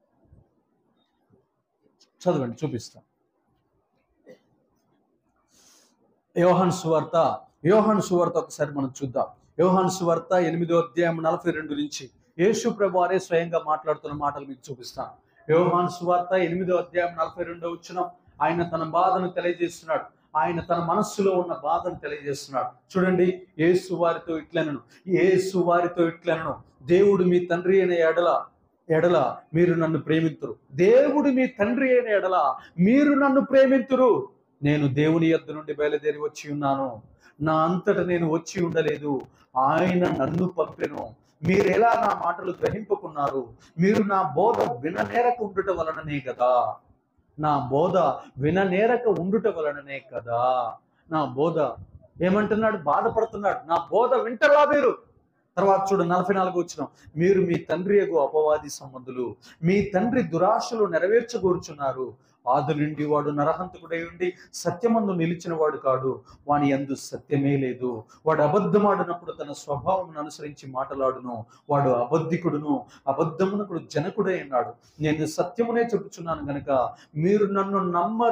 Speaker 2: చదవండి, చూపిస్తాం. యోహాను సువార్త ఒకసారి మనం చూద్దాం. యోహాను సువార్త 8వ అధ్యాయం 42 నుంచి యేసు ప్రభువారే స్వయంగా మాట్లాడుతున్న మాటలు మీకు చూపిస్తాను. యోహాను సువార్త 8వ అధ్యాయం 42వ వచనం. ఆయన తన బాధను తెలియజేస్తున్నాడు. ఆయన తన మనస్సులో ఉన్న బాధను తెలియజేస్తున్నాడు. చూడండి, యేసు వారితో ఇట్లనను, దేవుడు మీ తండ్రి అయిన ఎడల మీరు నన్ను ప్రేమింతురు. దేవుడు మీ తండ్రి అయిన ఎడల మీరు నన్ను ప్రేమింతురు. నేను దేవుని యొద్ద నుండి బయలుదేరి వచ్చి ఉన్నాను, నా అంతట నేను వచ్చి ఉండలేదు, ఆయన నన్ను పంపెను. మీరు ఎలా నా మాటలు గ్రహింపుకున్నారు? మీరు నా బోధ విననేరక ఉండుట వలననే కదా. నా బోధ విననేరక ఉండుట వలననే కదా. నా బోధ ఏమంటున్నాడు? బాధపడుతున్నాడు. నా బోధ వింటలా మీరు. తర్వాత చూడు 44 వచనం. మీరు మీ తండ్రి యగు అపవాది సంబంధులు, మీ తండ్రి దురాశలు నెరవేర్చగోరుచున్నారు. ఆది నుండి వాడు నరహంతకుడై ఉండి సత్యమందు నిలిచిన వాడు కాడు, వాని యందు సత్యమే లేదు. వాడు అబద్ధమాడినప్పుడు తన స్వభావం అనుసరించి మాటలాడును. వాడు అబద్ధికుడును, అబద్ధమునకుడు జనకుడై ఉన్నాడు. నేను సత్యమునే చెప్పుచున్నాను గనుక మీరు నన్ను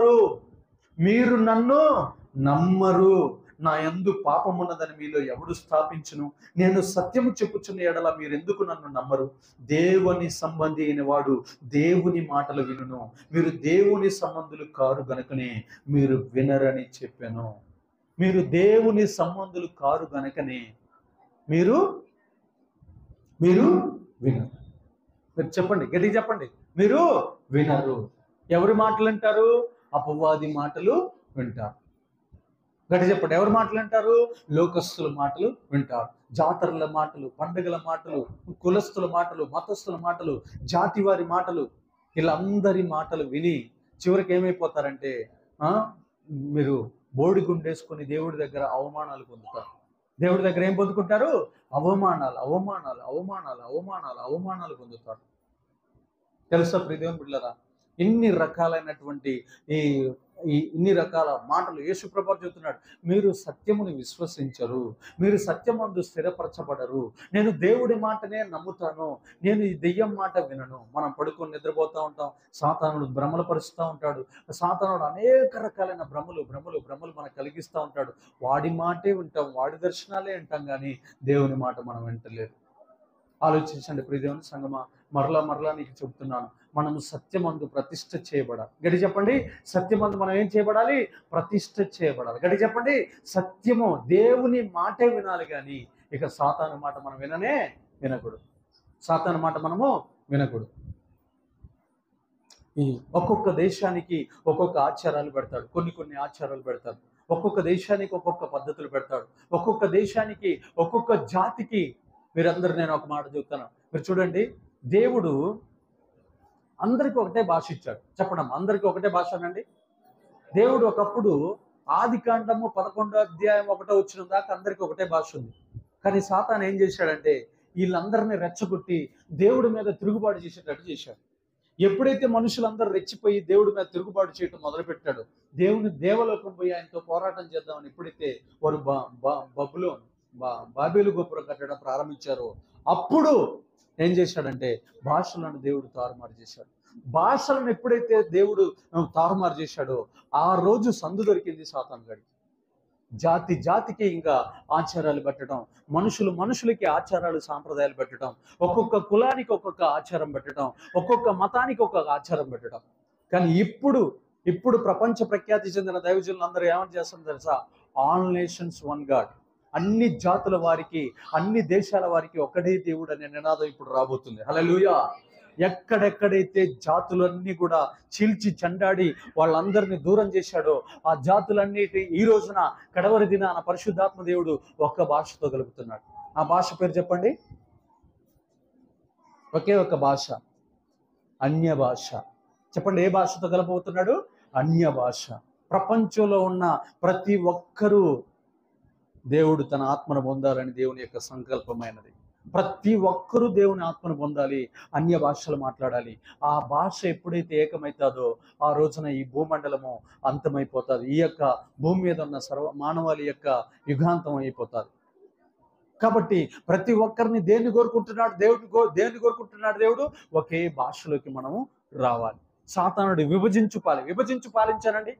Speaker 2: నమ్మరు. నా యందు పాపమున్నదని మీలో ఎవడు స్థాపించును? నేను సత్యము చెప్పుచున్న ఎడల మీరెందుకు నన్ను నమ్మరు? దేవుని సంబంధి అయిన వాడు దేవుని మాటలు వినును. మీరు దేవుని సంబంధులు కారు గనుకనే మీరు వినరని చెప్పాను. మీరు దేవుని సంబంధులు కారు గనుకనే మీరు వినరు. మీరు చెప్పండి, గట్టిగా చెప్పండి. మీరు వినరు. ఎవరి మాటలు వింటారు? అపవాది మాటలు వింటారు. గట్టి చెప్పండి, ఎవరి మాటలు వింటారు? లోకస్తుల మాటలు వింటారు. జాతరల మాటలు, పండుగల మాటలు, కులస్తుల మాటలు, మతస్థుల మాటలు, జాతి వారి మాటలు, వీళ్ళందరి మాటలు విని చివరికి ఏమైపోతారంటే మీరు బోడి గుండేసుకొని దేవుడి దగ్గర అవమానాలు పొందుతారు. దేవుడి దగ్గర ఏం పొందుకుంటారు? అవమానాలు పొందుతారు. తెలుసా ప్రియ దేవుని బిడ్డలారా, ఇన్ని రకాలైనటువంటి ఇన్ని రకాల మాటలు యేసు ప్రభువు చెబుతున్నాడు. మీరు సత్యముని విశ్వసించరు, మీరు సత్యమందు స్థిరపరచబడరు. నేను దేవుడి మాటనే నమ్ముతాను, నేను ఈ దెయ్యం మాట వినను. మనం పడుకొని నిద్రపోతూ ఉంటాం, సాతానుడు భ్రమలు పరుస్తూ ఉంటాడు. సాతానుడు అనేక రకాలైన భ్రమలు మనకు కలిగిస్తూ ఉంటాడు. వాడి మాటే వింటాం, వాడి దర్శనాలే వింటాం, కానీ దేవుని మాట మనం వింటలేదు. ఆలోచించండి ప్రియ దేవుని సంగమా, మరలా నీకు చెబుతున్నాను, మనము సత్యమందు ప్రతిష్ఠ చేయబడాలి. గడి చెప్పండి, సత్యమందు మనం ఏం చేయబడాలి? ప్రతిష్ఠ చేయబడాలి. గడి చెప్పండి, సత్యము దేవుని మాటే వినాలి, కానీ ఇక సాతాను మాట మనం వినకూడదు. సాతాను మాట మనము వినకూడదు. ఈ ఒక్కొక్క దేశానికి ఒక్కొక్క ఆచారాలు పెడతాడు, కొన్ని ఆచారాలు పెడతాడు. ఒక్కొక్క దేశానికి ఒక్కొక్క పద్ధతులు పెడతాడు. ఒక్కొక్క దేశానికి ఒక్కొక్క జాతికి. మీరందరూ, నేను ఒక మాట చెప్తాను, మీరు చూడండి, దేవుడు అందరికీ ఒకటే భాష ఇచ్చాడు. చెప్పడం అందరికీ ఒకటే భాష అనండి. దేవుడు ఒకప్పుడు ఆదికాండము 11వ అధ్యాయం 1వ వచనం దాకా అందరికీ ఒకటే భాష ఉంది. కానీ సాతాను ఏం చేశాడంటే వీళ్ళందరినీ రెచ్చగొట్టి దేవుడి మీద తిరుగుబాటు చేసేటట్టు చేశాడు. ఎప్పుడైతే మనుషులందరూ రెచ్చిపోయి దేవుడి మీద తిరుగుబాటు చేయడం మొదలుపెట్టాడు, దేవుని దేవలోకం పోయి ఆయనతో పోరాటం చేద్దామని ఎప్పుడైతే వారు బాబేలు గోపురం కట్టడం ప్రారంభించారో, అప్పుడు ఏం చేశాడంటే భాషలను దేవుడు తారుమారు చేశాడు. భాషలను ఎప్పుడైతే దేవుడు తారుమారు చేశాడో, ఆ రోజు సందు దొరికింది సాతాను గడికి. జాతి జాతికి ఇంకా ఆచారాలు పెట్టడం, మనుషులకి ఆచారాలు సాంప్రదాయాలు పెట్టడం, ఒక్కొక్క కులానికి ఒక్కొక్క ఆచారం పెట్టడం, ఒక్కొక్క మతానికి ఒక్కొక్క ఆచారం పెట్టడం. కానీ ఇప్పుడు ప్రపంచ ప్రఖ్యాతి చెందిన దైవజనులు అందరూ ఏమని చేస్తారో తెలుసా? All nations one God. అన్ని జాతుల వారికి, అన్ని దేశాల వారికి ఒకటే దేవుడు అనే నినాదం ఇప్పుడు రాబోతుంది. హల్లెలూయా. ఎక్కడెక్కడైతే జాతులన్నీ కూడా చీల్చి చెండాడి వాళ్ళందరినీ దూరం చేశాడో, ఆ జాతులన్నిటి ఈ రోజున కడవరి దినాన పరిశుద్ధాత్మ దేవుడు ఒక్క భాషతో కలుపుతున్నాడు. ఆ భాష పేరు చెప్పండి. ఒకే ఒక భాష, అన్య భాష. చెప్పండి, ఏ భాషతో కలపబోతున్నాడు? అన్య భాష. ప్రపంచంలో ఉన్న ప్రతి ఒక్కరూ దేవుడు తన ఆత్మను పొందాలని దేవుని యొక్క సంకల్పమైనది. ప్రతి ఒక్కరూ దేవుని ఆత్మను పొందాలి, అన్య భాషలు మాట్లాడాలి. ఆ భాష ఎప్పుడైతే ఏకమవుతుందో ఆ రోజున ఈ భూమండలము అంతమైపోతుంది. ఈ యొక్క భూమి మీద ఉన్న మానవాళి యొక్క యుగాంతం అయిపోతుంది. కాబట్టి ప్రతి ఒక్కరిని దేన్ని కోరుకుంటున్నాడు దేవుడు? ఒకే భాషలోకి మనము రావాలి. సాతానుడు విభజించు పాలించానండి.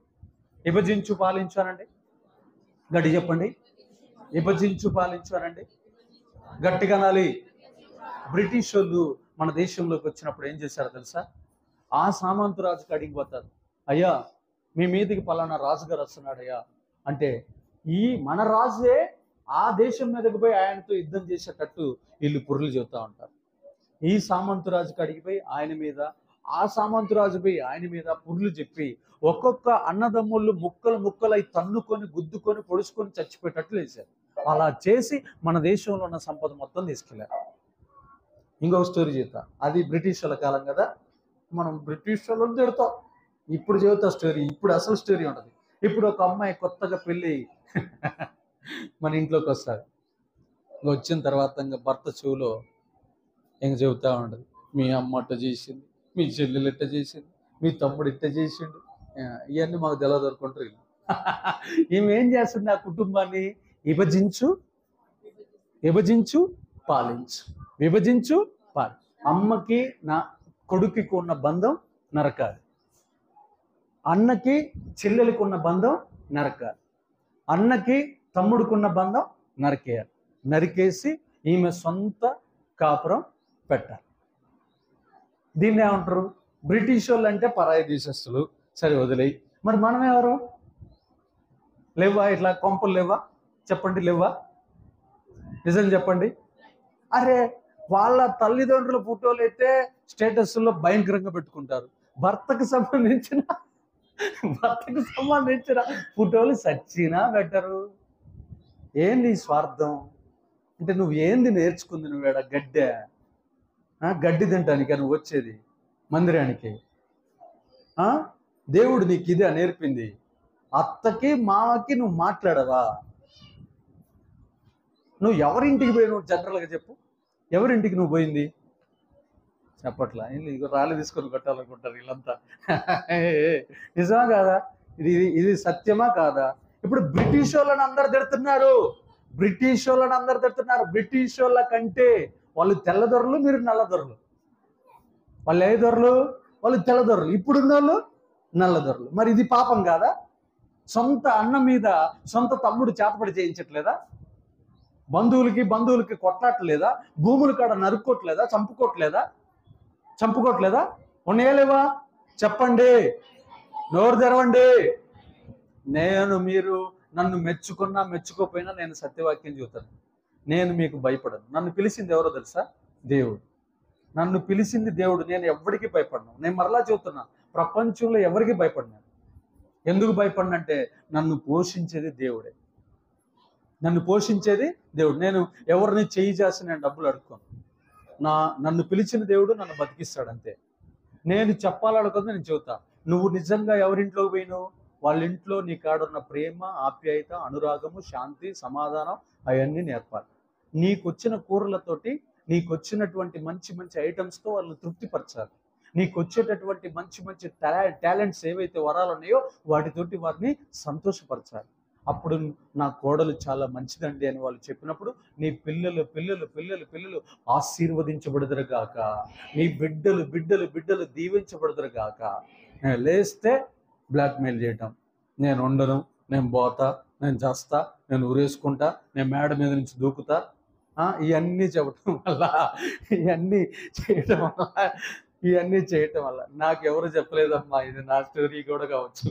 Speaker 2: గట్టి చెప్పండి, విభజించు పాలించానండి. గట్టిగా అనాలి. బ్రిటిష్ వాళ్ళు మన దేశంలోకి వచ్చినప్పుడు ఏం చేశారో తెలుసా? ఆ సామంతు రాజు కాడికి పోతారు. అయ్యా, మీ మీదికి పలానా రాజుగారు వస్తున్నాడు అయ్యా అంటే, ఈ మన రాజే ఆ దేశం మీదకి పోయి ఆయనతో యుద్ధం చేసేటట్టు వీళ్ళు పుర్రులు చెబుతూ ఉంటారు. ఈ సామంతు రాజు కాడికి పోయి ఆయన మీద, ఆ సామంతు రాజు పోయి ఆయన మీద పుర్రులు చెప్పి ఒక్కొక్క అన్నదమ్ముళ్ళు ముక్కలై తన్నుకొని, గుద్దుకొని, పొడుచుకొని చచ్చిపోయేటట్లు వేశారు. అలా చేసి మన దేశంలో ఉన్న సంపద మొత్తం తీసుకెళ్ళారు. ఇంకొక స్టోరీ చెప్తా. అది బ్రిటిష్ వాళ్ళ కాలం కదా, మనం బ్రిటిష్ వాళ్ళని తిడతాం. ఇప్పుడు చెబుతా స్టోరీ. ఇప్పుడు అసలు స్టోరీ ఉంటుంది. ఇప్పుడు ఒక అమ్మాయి కొత్తగా పెళ్ళి మన ఇంట్లోకి వస్తారు. వచ్చిన తర్వాత ఇంకా భర్త చెవులో ఇంక చెబుతా ఉండదు, మీ అమ్మ అట్ట చేసింది, మీ చెల్లెలు ఇట్ట చేసింది, మీ తమ్ముడు ఇట్ట చేసిండు, ఇవన్నీ మాకు తెలదనుకుంటారు. ఈమె ఏం చేస్తుంది? ఆ కుటుంబాన్ని విభజించు పాలించు. అమ్మకి నా కొడుకుకి ఉన్న బంధం నరకాలి, అన్నకి చెల్లెలకు ఉన్న బంధం నరకాలి, అన్నకి తమ్ముడుకున్న బంధం నరికేసి ఈమె సొంత కాపురం పెట్టాలి. దీన్ని ఏమంటారు? బ్రిటిష్ వాళ్ళు అంటే పరాయి దేశస్తులు. సరే, వదిలేయి. మరి మనం ఎవరు? లేవా? ఇట్లా కొంపలు లేవా? చెప్పండి, లేవా? నిజం చెప్పండి. అరే, వాళ్ళ తల్లిదండ్రుల ఫోటోలు అయితే స్టేటస్లో భయంకరంగా పెట్టుకుంటారు. భర్తకు సంబంధించిన ఫోటోలు సచ్చినా పెట్టరు. ఏంది స్వార్థం? అంటే నువ్వు ఏంది నేర్చుకుంది? నువ్వేడ గడ్డి తింటానికి నువ్వు వచ్చేది మందిరానికి? దేవుడు నీకు ఇదే నేర్పింది. అత్తకి మామకి నువ్వు మాట్లాడవా? నువ్వు ఎవరింటికి పోయి, నువ్వు జనరల్గా చెప్పు, ఎవరింటికి నువ్వు పోయింది? చెప్పట్లా. ఇక రాళ్ళు తీసుకొని కొట్టాలనుకుంటారు వీళ్ళంతా. నిజమా కాదా? ఇది సత్యమా కాదా? ఇప్పుడు బ్రిటిష్ వాళ్ళని అందరు తిడుతున్నారు. బ్రిటిష్ వాళ్ళ కంటే వాళ్ళు తెల్లదొరలు, మీరు నల్లదొరలు. వాళ్ళు ఏ దొరలు? వాళ్ళు తెల్లదొరలు. ఇప్పుడున్న వాళ్ళు నల్లదొరలు. మరి ఇది పాపం కాదా? సొంత అన్న మీద సొంత తమ్ముడు చేతపడి చేయించట్లేదా? బంధువులకి కొట్లాటలేదా? భూముల కాడ నరుక్కోట్లేదా? చంపుకోట్లేదా? ఉన్నాయలేవా? చెప్పండి, నోరు తెరవండి. మీరు నన్ను మెచ్చుకోపోయినా నేను సత్యవాక్యం చెబుతాను. నేను మీకు భయపడను. నన్ను పిలిచింది ఎవరో తెలుసా? దేవుడు. నన్ను పిలిచింది దేవుడు. నేను ఎవరికి భయపడను. నేను మరలా చెబుతున్నా, ప్రపంచంలో ఎవరికి భయపడినాను. ఎందుకు భయపడినంటే నన్ను పోషించేది దేవుడే. నేను ఎవరిని చేయి చేసి నేను డబ్బులు అడుక్కోను. నన్ను పిలిచిన దేవుడు నన్ను బతికిస్తాడు అంతే. నేను చెప్పాలనుకుంది నేను చెబుతా. నువ్వు నిజంగా ఎవరింట్లోకి పోయినావు? వాళ్ళ ఇంట్లో నీ కాడున్న ప్రేమ, ఆప్యాయత, అనురాగము, శాంతి, సమాధానం అవన్నీ నేర్పాలి. నీకు వచ్చిన కూరలతోటి, నీకు వచ్చినటువంటి మంచి ఐటమ్స్తో వాళ్ళని తృప్తిపరచాలి. నీకు వచ్చేటటువంటి మంచి మంచి టాలెంట్స్ ఏవైతే వరాలు ఉన్నాయో వాటితోటి వారిని సంతోషపరచాలి. అప్పుడు నా కోడలు చాలా మంచిదండి అని వాళ్ళు చెప్పినప్పుడు నీ పిల్లలు పిల్లలు పిల్లలు పిల్లలు ఆశీర్వదించబడదురు గాక, నీ బిడ్డలు బిడ్డలు బిడ్డలు దీవించబడదురు గాక. నేను లేస్తే బ్లాక్మెయిల్ చేయటం, నేను ఉండను, నేను పోతా, నేను చేస్తా, నేను ఊరేసుకుంటా, నేను మేడ మీద నుంచి దూకుతా, ఇవన్నీ చెప్పటం వల్ల ఇవన్నీ చేయటం వల్ల నాకు ఎవరు చెప్పలేదమ్మా, ఇది నా స్టోరీ కూడా కావచ్చు.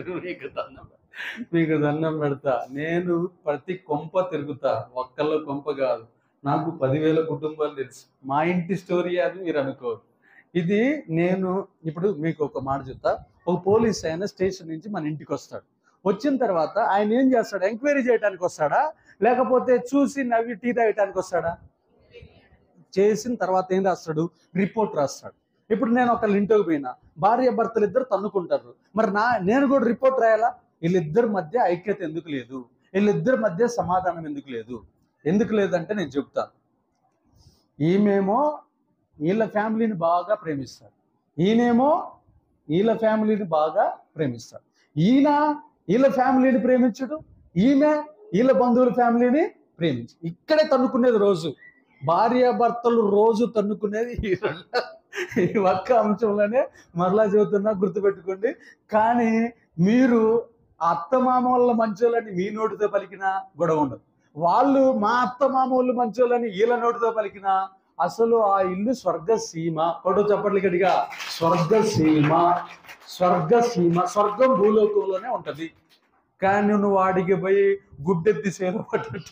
Speaker 2: మీకు దండం పెడతా, నేను ప్రతి కొంప తిరుగుతా, ఒక్కళ్ళ కొంప కాదు, నాకు 10,000 కుటుంబాలు తెలుసు. మా ఇంటి స్టోరీ అని మీరు అనుకోరు. ఇది నేను ఇప్పుడు మీకు ఒక మాట చెప్తా. ఒక పోలీస్ ఆయన స్టేషన్ నుంచి మన ఇంటికి వస్తాడు. వచ్చిన తర్వాత ఆయన ఏం చేస్తాడు? ఎంక్వైరీ చేయడానికి వస్తాడా, లేకపోతే చూసి నవ్వి టీ తాగటానికి వస్తాడా? చేసిన తర్వాత ఏం రాస్తాడు? రిపోర్ట్ రాస్తాడు. ఇప్పుడు నేను ఒకళ్ళ ఇంటికి పోయినా, భార్య భర్తలు ఇద్దరు తన్నుకుంటారు, మరి నేను కూడా రిపోర్ట్ రాయాలా? వీళ్ళిద్దరి మధ్య ఐక్యత ఎందుకు లేదు? వీళ్ళిద్దరి మధ్య సమాధానం ఎందుకు లేదు? ఎందుకు లేదంటే నేను చెప్తాను. ఈమెమో వీళ్ళ ఫ్యామిలీని బాగా ప్రేమిస్తాడు, ఈయనేమో వీళ్ళ ఫ్యామిలీని బాగా ప్రేమిస్తాడు. ఈయన వీళ్ళ ఫ్యామిలీని ప్రేమించడు, ఈమె వీళ్ళ బంధువుల ఫ్యామిలీని ప్రేమించు. ఇక్కడే తన్నుకునేది రోజు. భార్య భర్తలు రోజు తన్నుకునేది ఈ ఒక్క అంశంలోనే. మరలా చెబుతున్నా, గుర్తుపెట్టుకోండి. కానీ మీరు అత్తమామ వాళ్ళ మంచోళ్ళని మీ నోటితో పలికినా గొడవ ఉండదు. వాళ్ళు మా అత్తమామ వాళ్ళు మంచోళ్ళని వీళ్ళ నోటితో పలికినా అసలు ఆ ఇల్లు స్వర్గసీమ. కొడు చప్పట్లు గట్టిగా, స్వర్గసీమ. స్వర్గసీమ, స్వర్గం భూలోకంలోనే ఉంటది. కానీ నువ్వు వాడికి పోయి గుడ్డెత్తి సేద పడ్డట్టు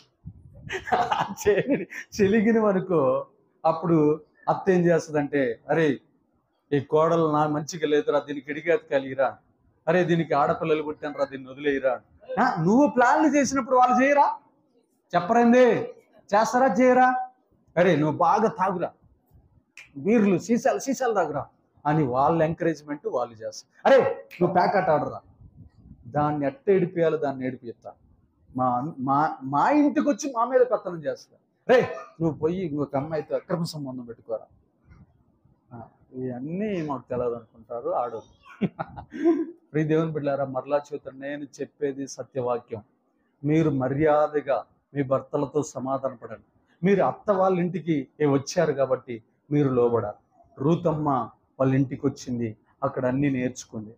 Speaker 2: చెలిగిన అనుకో, అప్పుడు అత్త ఏం చేస్తుందంటే, అరే ఈ కోడలు నా మంచిగా లేదురా, దీనికి ఇడిగేది కలిగిరా, అరే దీనికి ఆడపిల్లలు పుట్టానరా, దీన్ని వదిలేయరా. నువ్వు ప్లాన్లు చేసినప్పుడు వాళ్ళు చేయరా? చెప్పరండి, చేస్తారా చేయరా? అరే నువ్వు బాగా తాగురా, బీర్లు సీసాలు తాగురా అని వాళ్ళ ఎంకరేజ్మెంట్ వాళ్ళు చేస్తారు. అరే నువ్వు ప్యాకెట్ ఆడరా, దాన్ని ఎట్ట ఏడిపియాలో దాన్ని ఏడిపిస్తా. మా ఇంటికి వచ్చి మా మీద పెత్తనం చేస్తా. రే నువ్వు పోయి ఇంకొక అమ్మాయితో అక్రమ సంబంధం పెట్టుకోరా. ఇవన్నీ మాకు తెలియదు అనుకుంటారు ఆడోళ్ళు. ప్రియ దేవుని బిడ్డలారా, మరలా చెబుతాను, నేను చెప్పేది సత్యవాక్యం. మీరు మర్యాదగా మీ భర్తలతో సమాధాన పడండి. మీరు అత్త వాళ్ళ ఇంటికి వచ్చారు కాబట్టి మీరు లోబడాలి. రూతమ్మ వాళ్ళ ఇంటికి వచ్చింది, అక్కడ అన్ని నేర్చుకుంది.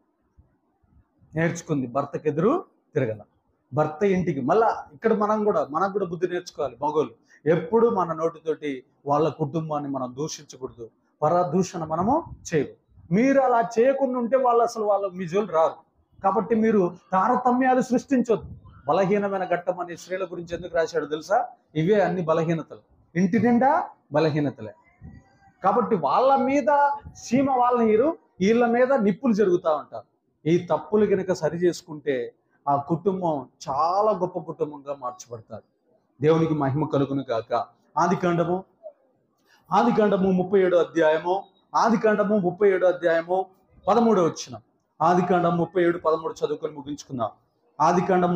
Speaker 2: భర్తకు ఎదురు తిరగల. భర్త ఇంటికి మళ్ళా ఇక్కడ మనకు కూడా బుద్ధి నేర్చుకోవాలి. మగోళ్ళు ఎప్పుడు మన నోటితోటి వాళ్ళ కుటుంబాన్ని మనం దూషించకూడదు, పరదూషణ మనము చేయకూడదు. మీరు అలా చేయకుండా ఉంటే వాళ్ళు మీ జోలు రారు. కాబట్టి మీరు తారతమ్యాలు సృష్టించొద్దు. బలహీనమైన ఘట్టం అని స్త్రీల గురించి ఎందుకు రాశాడు తెలుసా? ఇవే అన్ని బలహీనతలు, ఇంటి నిండా బలహీనతలే. కాబట్టి వాళ్ళ మీద సీమ వాళ్ళ నీరు, వీళ్ళ మీద నిప్పులు జరుగుతూ ఉంటారు. ఈ తప్పులు కనుక సరి చేసుకుంటే ఆ కుటుంబం చాలా గొప్ప కుటుంబంగా మార్చబడతారు. దేవునికి మహిమ కలుగును గాక. ఆదికాండము 37వ అధ్యాయము 13వ వచనం. ఆదికాండం 37:13 చదువుకొని ముగించుకుందాం. ఆదికాండం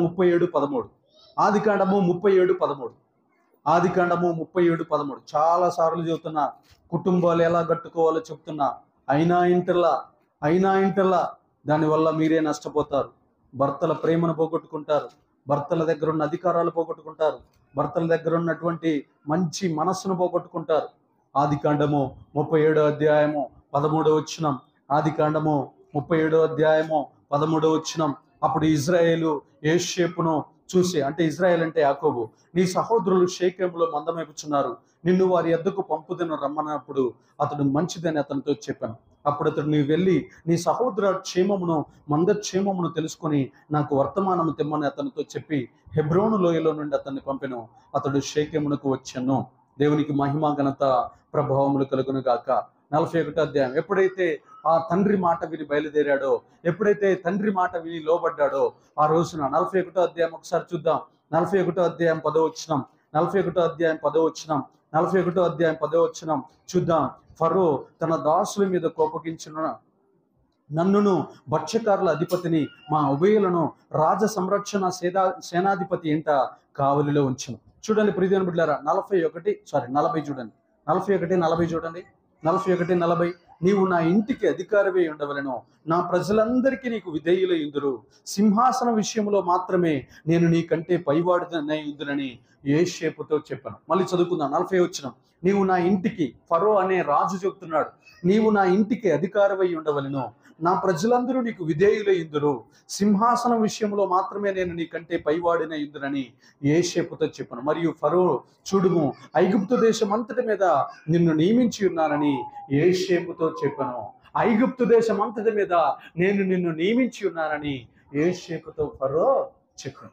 Speaker 2: 37:13 చాలా సార్లు చెబుతున్నా, కుటుంబాలు ఎలా కట్టుకోవాలో చెప్తున్నా. అయినా ఇంటర్లా దానివల్ల మీరే నష్టపోతారు. భర్తల ప్రేమను పోగొట్టుకుంటారు, భర్తల దగ్గర ఉన్న అధికారాలు పోగొట్టుకుంటారు, భర్తల దగ్గర ఉన్నటువంటి మంచి మనస్సును పోగొట్టుకుంటారు. ఆదికాండము 37వ అధ్యాయము 13వ వచనం. ఆదికాండము 37వ అధ్యాయము 13వ వచనం. అప్పుడు ఇజ్రాయేలు యోసేపును చూసి, అంటే ఇజ్రాయేల్ అంటే యాకోబు, నీ సహోదరులు షేకెములో మందమేపుచున్నారు, నిన్ను వారి యొద్దకు పంపుదను రమ్మన్నప్పుడు అతడు మంచిదని అతనితో చెప్పాను. అప్పుడు అతడు, నీవు వెళ్ళి నీ సహోదర మందక్షేమమును తెలుసుకొని నాకు వర్తమానము తెమ్మని అతనితో చెప్పి హెబ్రోను లోయలో నుండి అతన్ని పంపెను. అతడు షేకెమునకు వచ్చాను. దేవునికి మహిమ ఘనత ప్రభావములు కలుగును గాక. 41వ అధ్యాయం. ఎప్పుడైతే ఆ తండ్రి మాట విని బయలుదేరాడో, ఎప్పుడైతే తండ్రి మాట విని లోబడ్డాడో ఆ రోజున 41వ అధ్యాయం ఒకసారి చూద్దాం. 41వ అధ్యాయం 10వ వచనం. 41వ అధ్యాయం 10వ వచనం చూద్దాం. ఫరో తన దాసుల మీద కోపగించిన నన్నును భక్ష్యకారుల అధిపతిని మా ఉభయులను రాజ సంరక్షణ సేనాధిపతి ఏంట కావలిలో ఉంచును. చూడండి ప్రియమైన బిడ్డలారా, 40 చూడండి. 41:40 చూడండి. 41:40 నీవు నా ఇంటికి అధికారివై ఉండవలెను, నా ప్రజలందరికీ నీకు విధేయులై ఉందురు, సింహాసన విషయంలో మాత్రమే నేను నీకంటే పైవాడునై ఉందునని యోసేపుతో చెప్పాను. మళ్ళీ చదువుకుందాం 40 వచనం. నీవు నా ఇంటికి, ఫరో అనే రాజు చెప్తున్నాడు, నీవు నా ఇంటికి అధికారివై ఉండవలెను, నా ప్రజలందరూ నీకు విధేయులై ఉందురు, సింహాసనం విషయంలో మాత్రమే నేను నీకంటే పైవాడినై ఉందునని యోసేపుతో చెప్పాను. మరియు ఫరో చూడుము, ఐగుప్తు దేశం అంతటి మీద నిన్ను నియమించి ఉన్నానని యోసేపుతో చెప్పాను. ఐగుప్తు దేశం అంతటి మీద నేను నిన్ను నియమించి ఉన్నానని యోసేపుతో ఫరో చెప్పాను.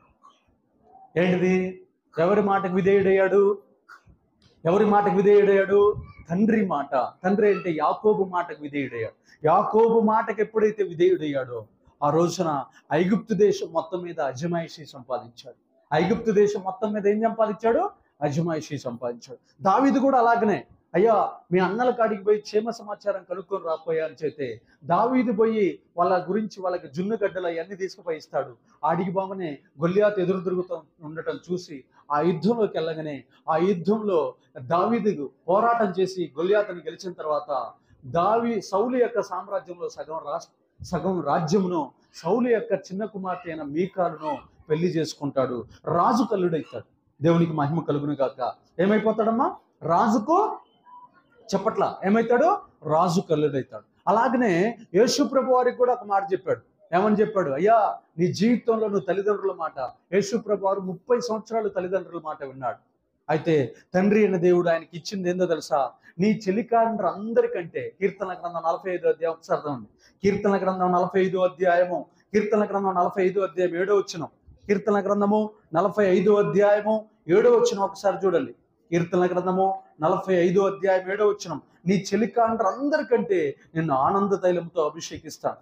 Speaker 2: ఏంటిది? ఎవరి మాటకు విధేయుడయ్యాడు? ఎవరి మాటకు విధేయుడయ్యాడు? తండ్రి మాట. తండ్రి అంటే యాకోబు మాటకు విధేయుడయ్యాడు. యాకోబు మాటకు ఎప్పుడైతే విధేయుడయ్యాడో ఆ రోజున ఐగుప్తు దేశం మొత్తం మీద అజమాయిషీ సంపాదించాడు. ఐగుప్తు దేశం మొత్తం మీద ఏం సంపాదించాడు? అజమాయిషీ సంపాదించాడు. దావీదు కూడా అలాగనే, అయ్యా మీ అన్నల కాడికి పోయి క్షేమ సమాచారం కనుక్కొని రాపోయా అని చెప్తే దావీదు పోయి వాళ్ళ గురించి వాళ్ళకి జున్ను గడ్డలు అవన్నీ తీసుకుపోయి ఇస్తాడు. ఆడికి బాగానే గొల్లియాతు ఎదురు తిరుగుతూ ఉండటం చూసి ఆ యుద్ధంలోకి వెళ్ళగానే ఆ యుద్ధంలో దావీదు పోరాటం చేసి గొల్లియాతుని గెలిచిన తర్వాత సౌలు యొక్క సామ్రాజ్యంలో సగం రాజ్యమును సౌలు యొక్క చిన్న కుమార్తె అయిన మీకాలును పెళ్లి చేసుకుంటాడు. రాజు కల్లుడైతాడు. దేవునికి మహిమ కలుగును గాక. ఏమైపోతాడమ్మా? రాజుకు చెప్పట్లా ఏమైతాడు? రాజు కల్లుడైతాడు. అలాగనే యేసు ప్రభు వారికి కూడా ఒక మాట చెప్పాడు. ఏమని చెప్పాడు? అయ్యా నీ జీవితంలో నువ్వు తల్లిదండ్రుల మాట, యేసు ప్రభు వారు 30 సంవత్సరాలు తల్లిదండ్రుల మాట విన్నాడు. అయితే తండ్రి అయిన దేవుడు ఆయనకి ఇచ్చింది ఏందో తెలుసా? నీ చెలికాండ్ర అందరికంటే, కీర్తన గ్రంథం 45 అధ్యాయం ఒకసారి ఉంది. కీర్తన గ్రంథం 45 అధ్యాయము, కీర్తన గ్రంథం 45 అధ్యాయం 7వ వచనం, కీర్తన గ్రంథము 45 అధ్యాయము 7వ వచనం ఒకసారి చూడండి. కీర్తన గ్రంథము 45 అధ్యాయం 7వ వచనం, నీ చెలికాండ్ర అందరికంటే నిన్ను ఆనంద తైలంతో అభిషేకిస్తాను.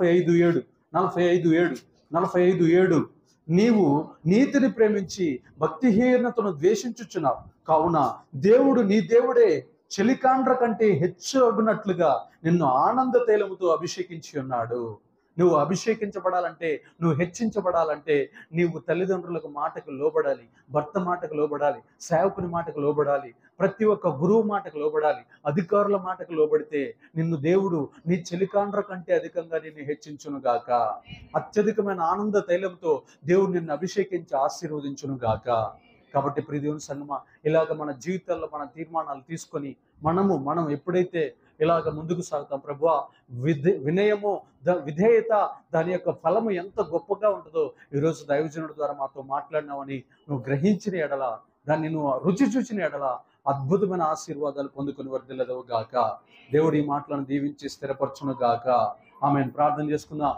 Speaker 2: 45:7 నీవు నీతిని ప్రేమించి భక్తిహీనతను ద్వేషించుచున్నావు కావున దేవుడు నీ దేవుడే చెలికాండ్ర కంటే హెచ్చగునట్లుగా నిన్ను ఆనంద తైలముతో అభిషేకించి ఉన్నాడు. నువ్వు అభిషేకించబడాలంటే, నువ్వు హెచ్చించబడాలంటే నీవు తల్లిదండ్రులకు మాటకు లోబడాలి, భర్త మాటకు లోబడాలి, సేవకుని మాటకు లోబడాలి, ప్రతి ఒక్క గురువు మాటకు లోబడాలి, అధికారుల మాటకు లోబడితే నిన్ను దేవుడు నీ చెలికాండ్ర కంటే అధికంగా నిన్ను హెచ్చించును గాక. అత్యధికమైన ఆనంద తైలంతో దేవుడు నిన్ను అభిషేకించి ఆశీర్వదించును గాక. కాబట్టి ప్రియ దేవుని సంగమా, ఇలాగ మన జీవితాల్లో మన తీర్మానాలు తీసుకొని మనం ఎప్పుడైతే ఇలాగ ముందుకు సాగుతాం, ప్రభువా వినయము విధేయత దాని యొక్క ఫలము ఎంత గొప్పగా ఉంటుందో ఈరోజు దైవజనుడి ద్వారా మాతో మాట్లాడినావని నువ్వు గ్రహించిన ఎడల, దాన్ని నువ్వు రుచి చూచిన ఎడల అద్భుతమైన ఆశీర్వాదాలు పొందుకొని వర్ధిల్లదవు గాక. దేవుడు ఈ మాటలను దీవించి స్థిరపరచును గాక. ఆమెను ప్రార్థన చేసుకుందాం.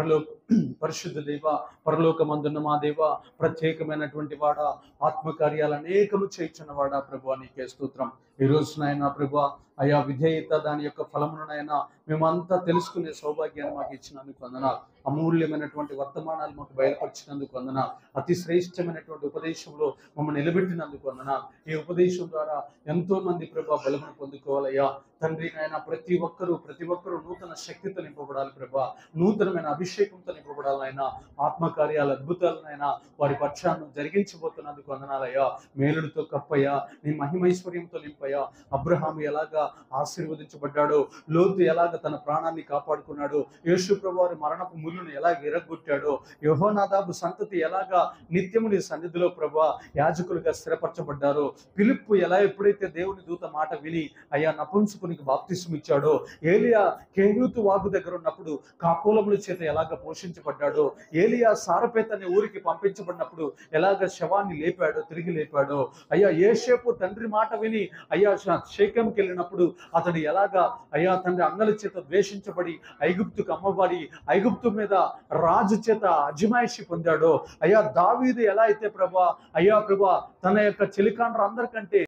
Speaker 2: పరిశుద్ధ దేవ, పరలోకమందున్న మా దేవ, ప్రత్యేకమైనటువంటి వాడ, ఆత్మకార్యాలు అనేకము చేయించున్నవాడా ప్రభువా, నీకే స్తోత్రం. ఈ రోజు నాయన ప్రభువా, అయా విధేయత దాని యొక్క ఫలమును నాయన మేమంతా తెలుసుకునే సౌభాగ్యాన్ని మాకు ఇచ్చినందుకు వందనాలు. అమూల్యమైనటువంటి వర్తమానాలు మాకు బయలుపరిచినందుకు వందనాలు. అతి శ్రేష్టమైనటువంటి ఉపదేశంలో మమ్మల్ని నిలబెట్టినందుకు వందనాలు. ఈ ఉపదేశం ద్వారా ఎంతో మంది ప్రభా బలమును పొందుకోవాలయ్యా తండ్రి. నాయన ప్రతి ఒక్కరూ నూతన శక్తితో నింపబడాలి ప్రభా, నూతనమైన అభిషేకంతో నింపబడాలి నాయన. ఆత్మకార్యాలు అద్భుతాలనైనా వారి పక్షాన్ని జరిగించబోతున్నందుకు వందనాలయ్యా. మేలుడితో కప్పయ్యా, నీ మహిమైశ్వర్యంతో నింపయ్యా. అబ్రహాము ఎలాగా ఆశీర్వదించబడ్డాడో, లోతు ఎలాగ తన ప్రాణాన్ని కాపాడుకున్నాడో, యేసు ప్రభువు వారి మరణపు ముళ్ళును ఎలాగ ఎరగొట్టాడో, యెహోనాదాబు సంతతి ఎలాగా నిత్యము నీ సన్నిధిలో ప్రభువా యాజకులుగా స్థిరపరచబడ్డారో, ఫిలిప్పు ఎప్పుడైతే దేవుని దూత మాట విని అయ్యా నపుంసకునికి బాప్తిస్మం ఇచ్చాడో, ఏలియా కేయూతు వాగు దగ్గర ఉన్నప్పుడు కాకోలముల చేత ఎలాగ పోషించబడ్డాడో, ఏలియా సారపేత అనే ఊరికి పంపించబడినప్పుడు ఎలాగ శవాన్ని తిరిగి లేపాడో, అయ్యా యోసేపు తండ్రి మాట విని అయ్యా షేకెంకి వెళ్ళినప్పుడు అతడు ఎలాగా అయ్యా తండ్రి అన్నల చేత ద్వేషించబడి ఐగుప్తుకు అమ్మబడి ఐగుప్తు మీద రాజు చేత అజమాయిషి పొందాడో, అయ్యా దావీదు ఎలా అయితే ప్రభా తన యొక్క చెలికాండ్ర అందరికంటే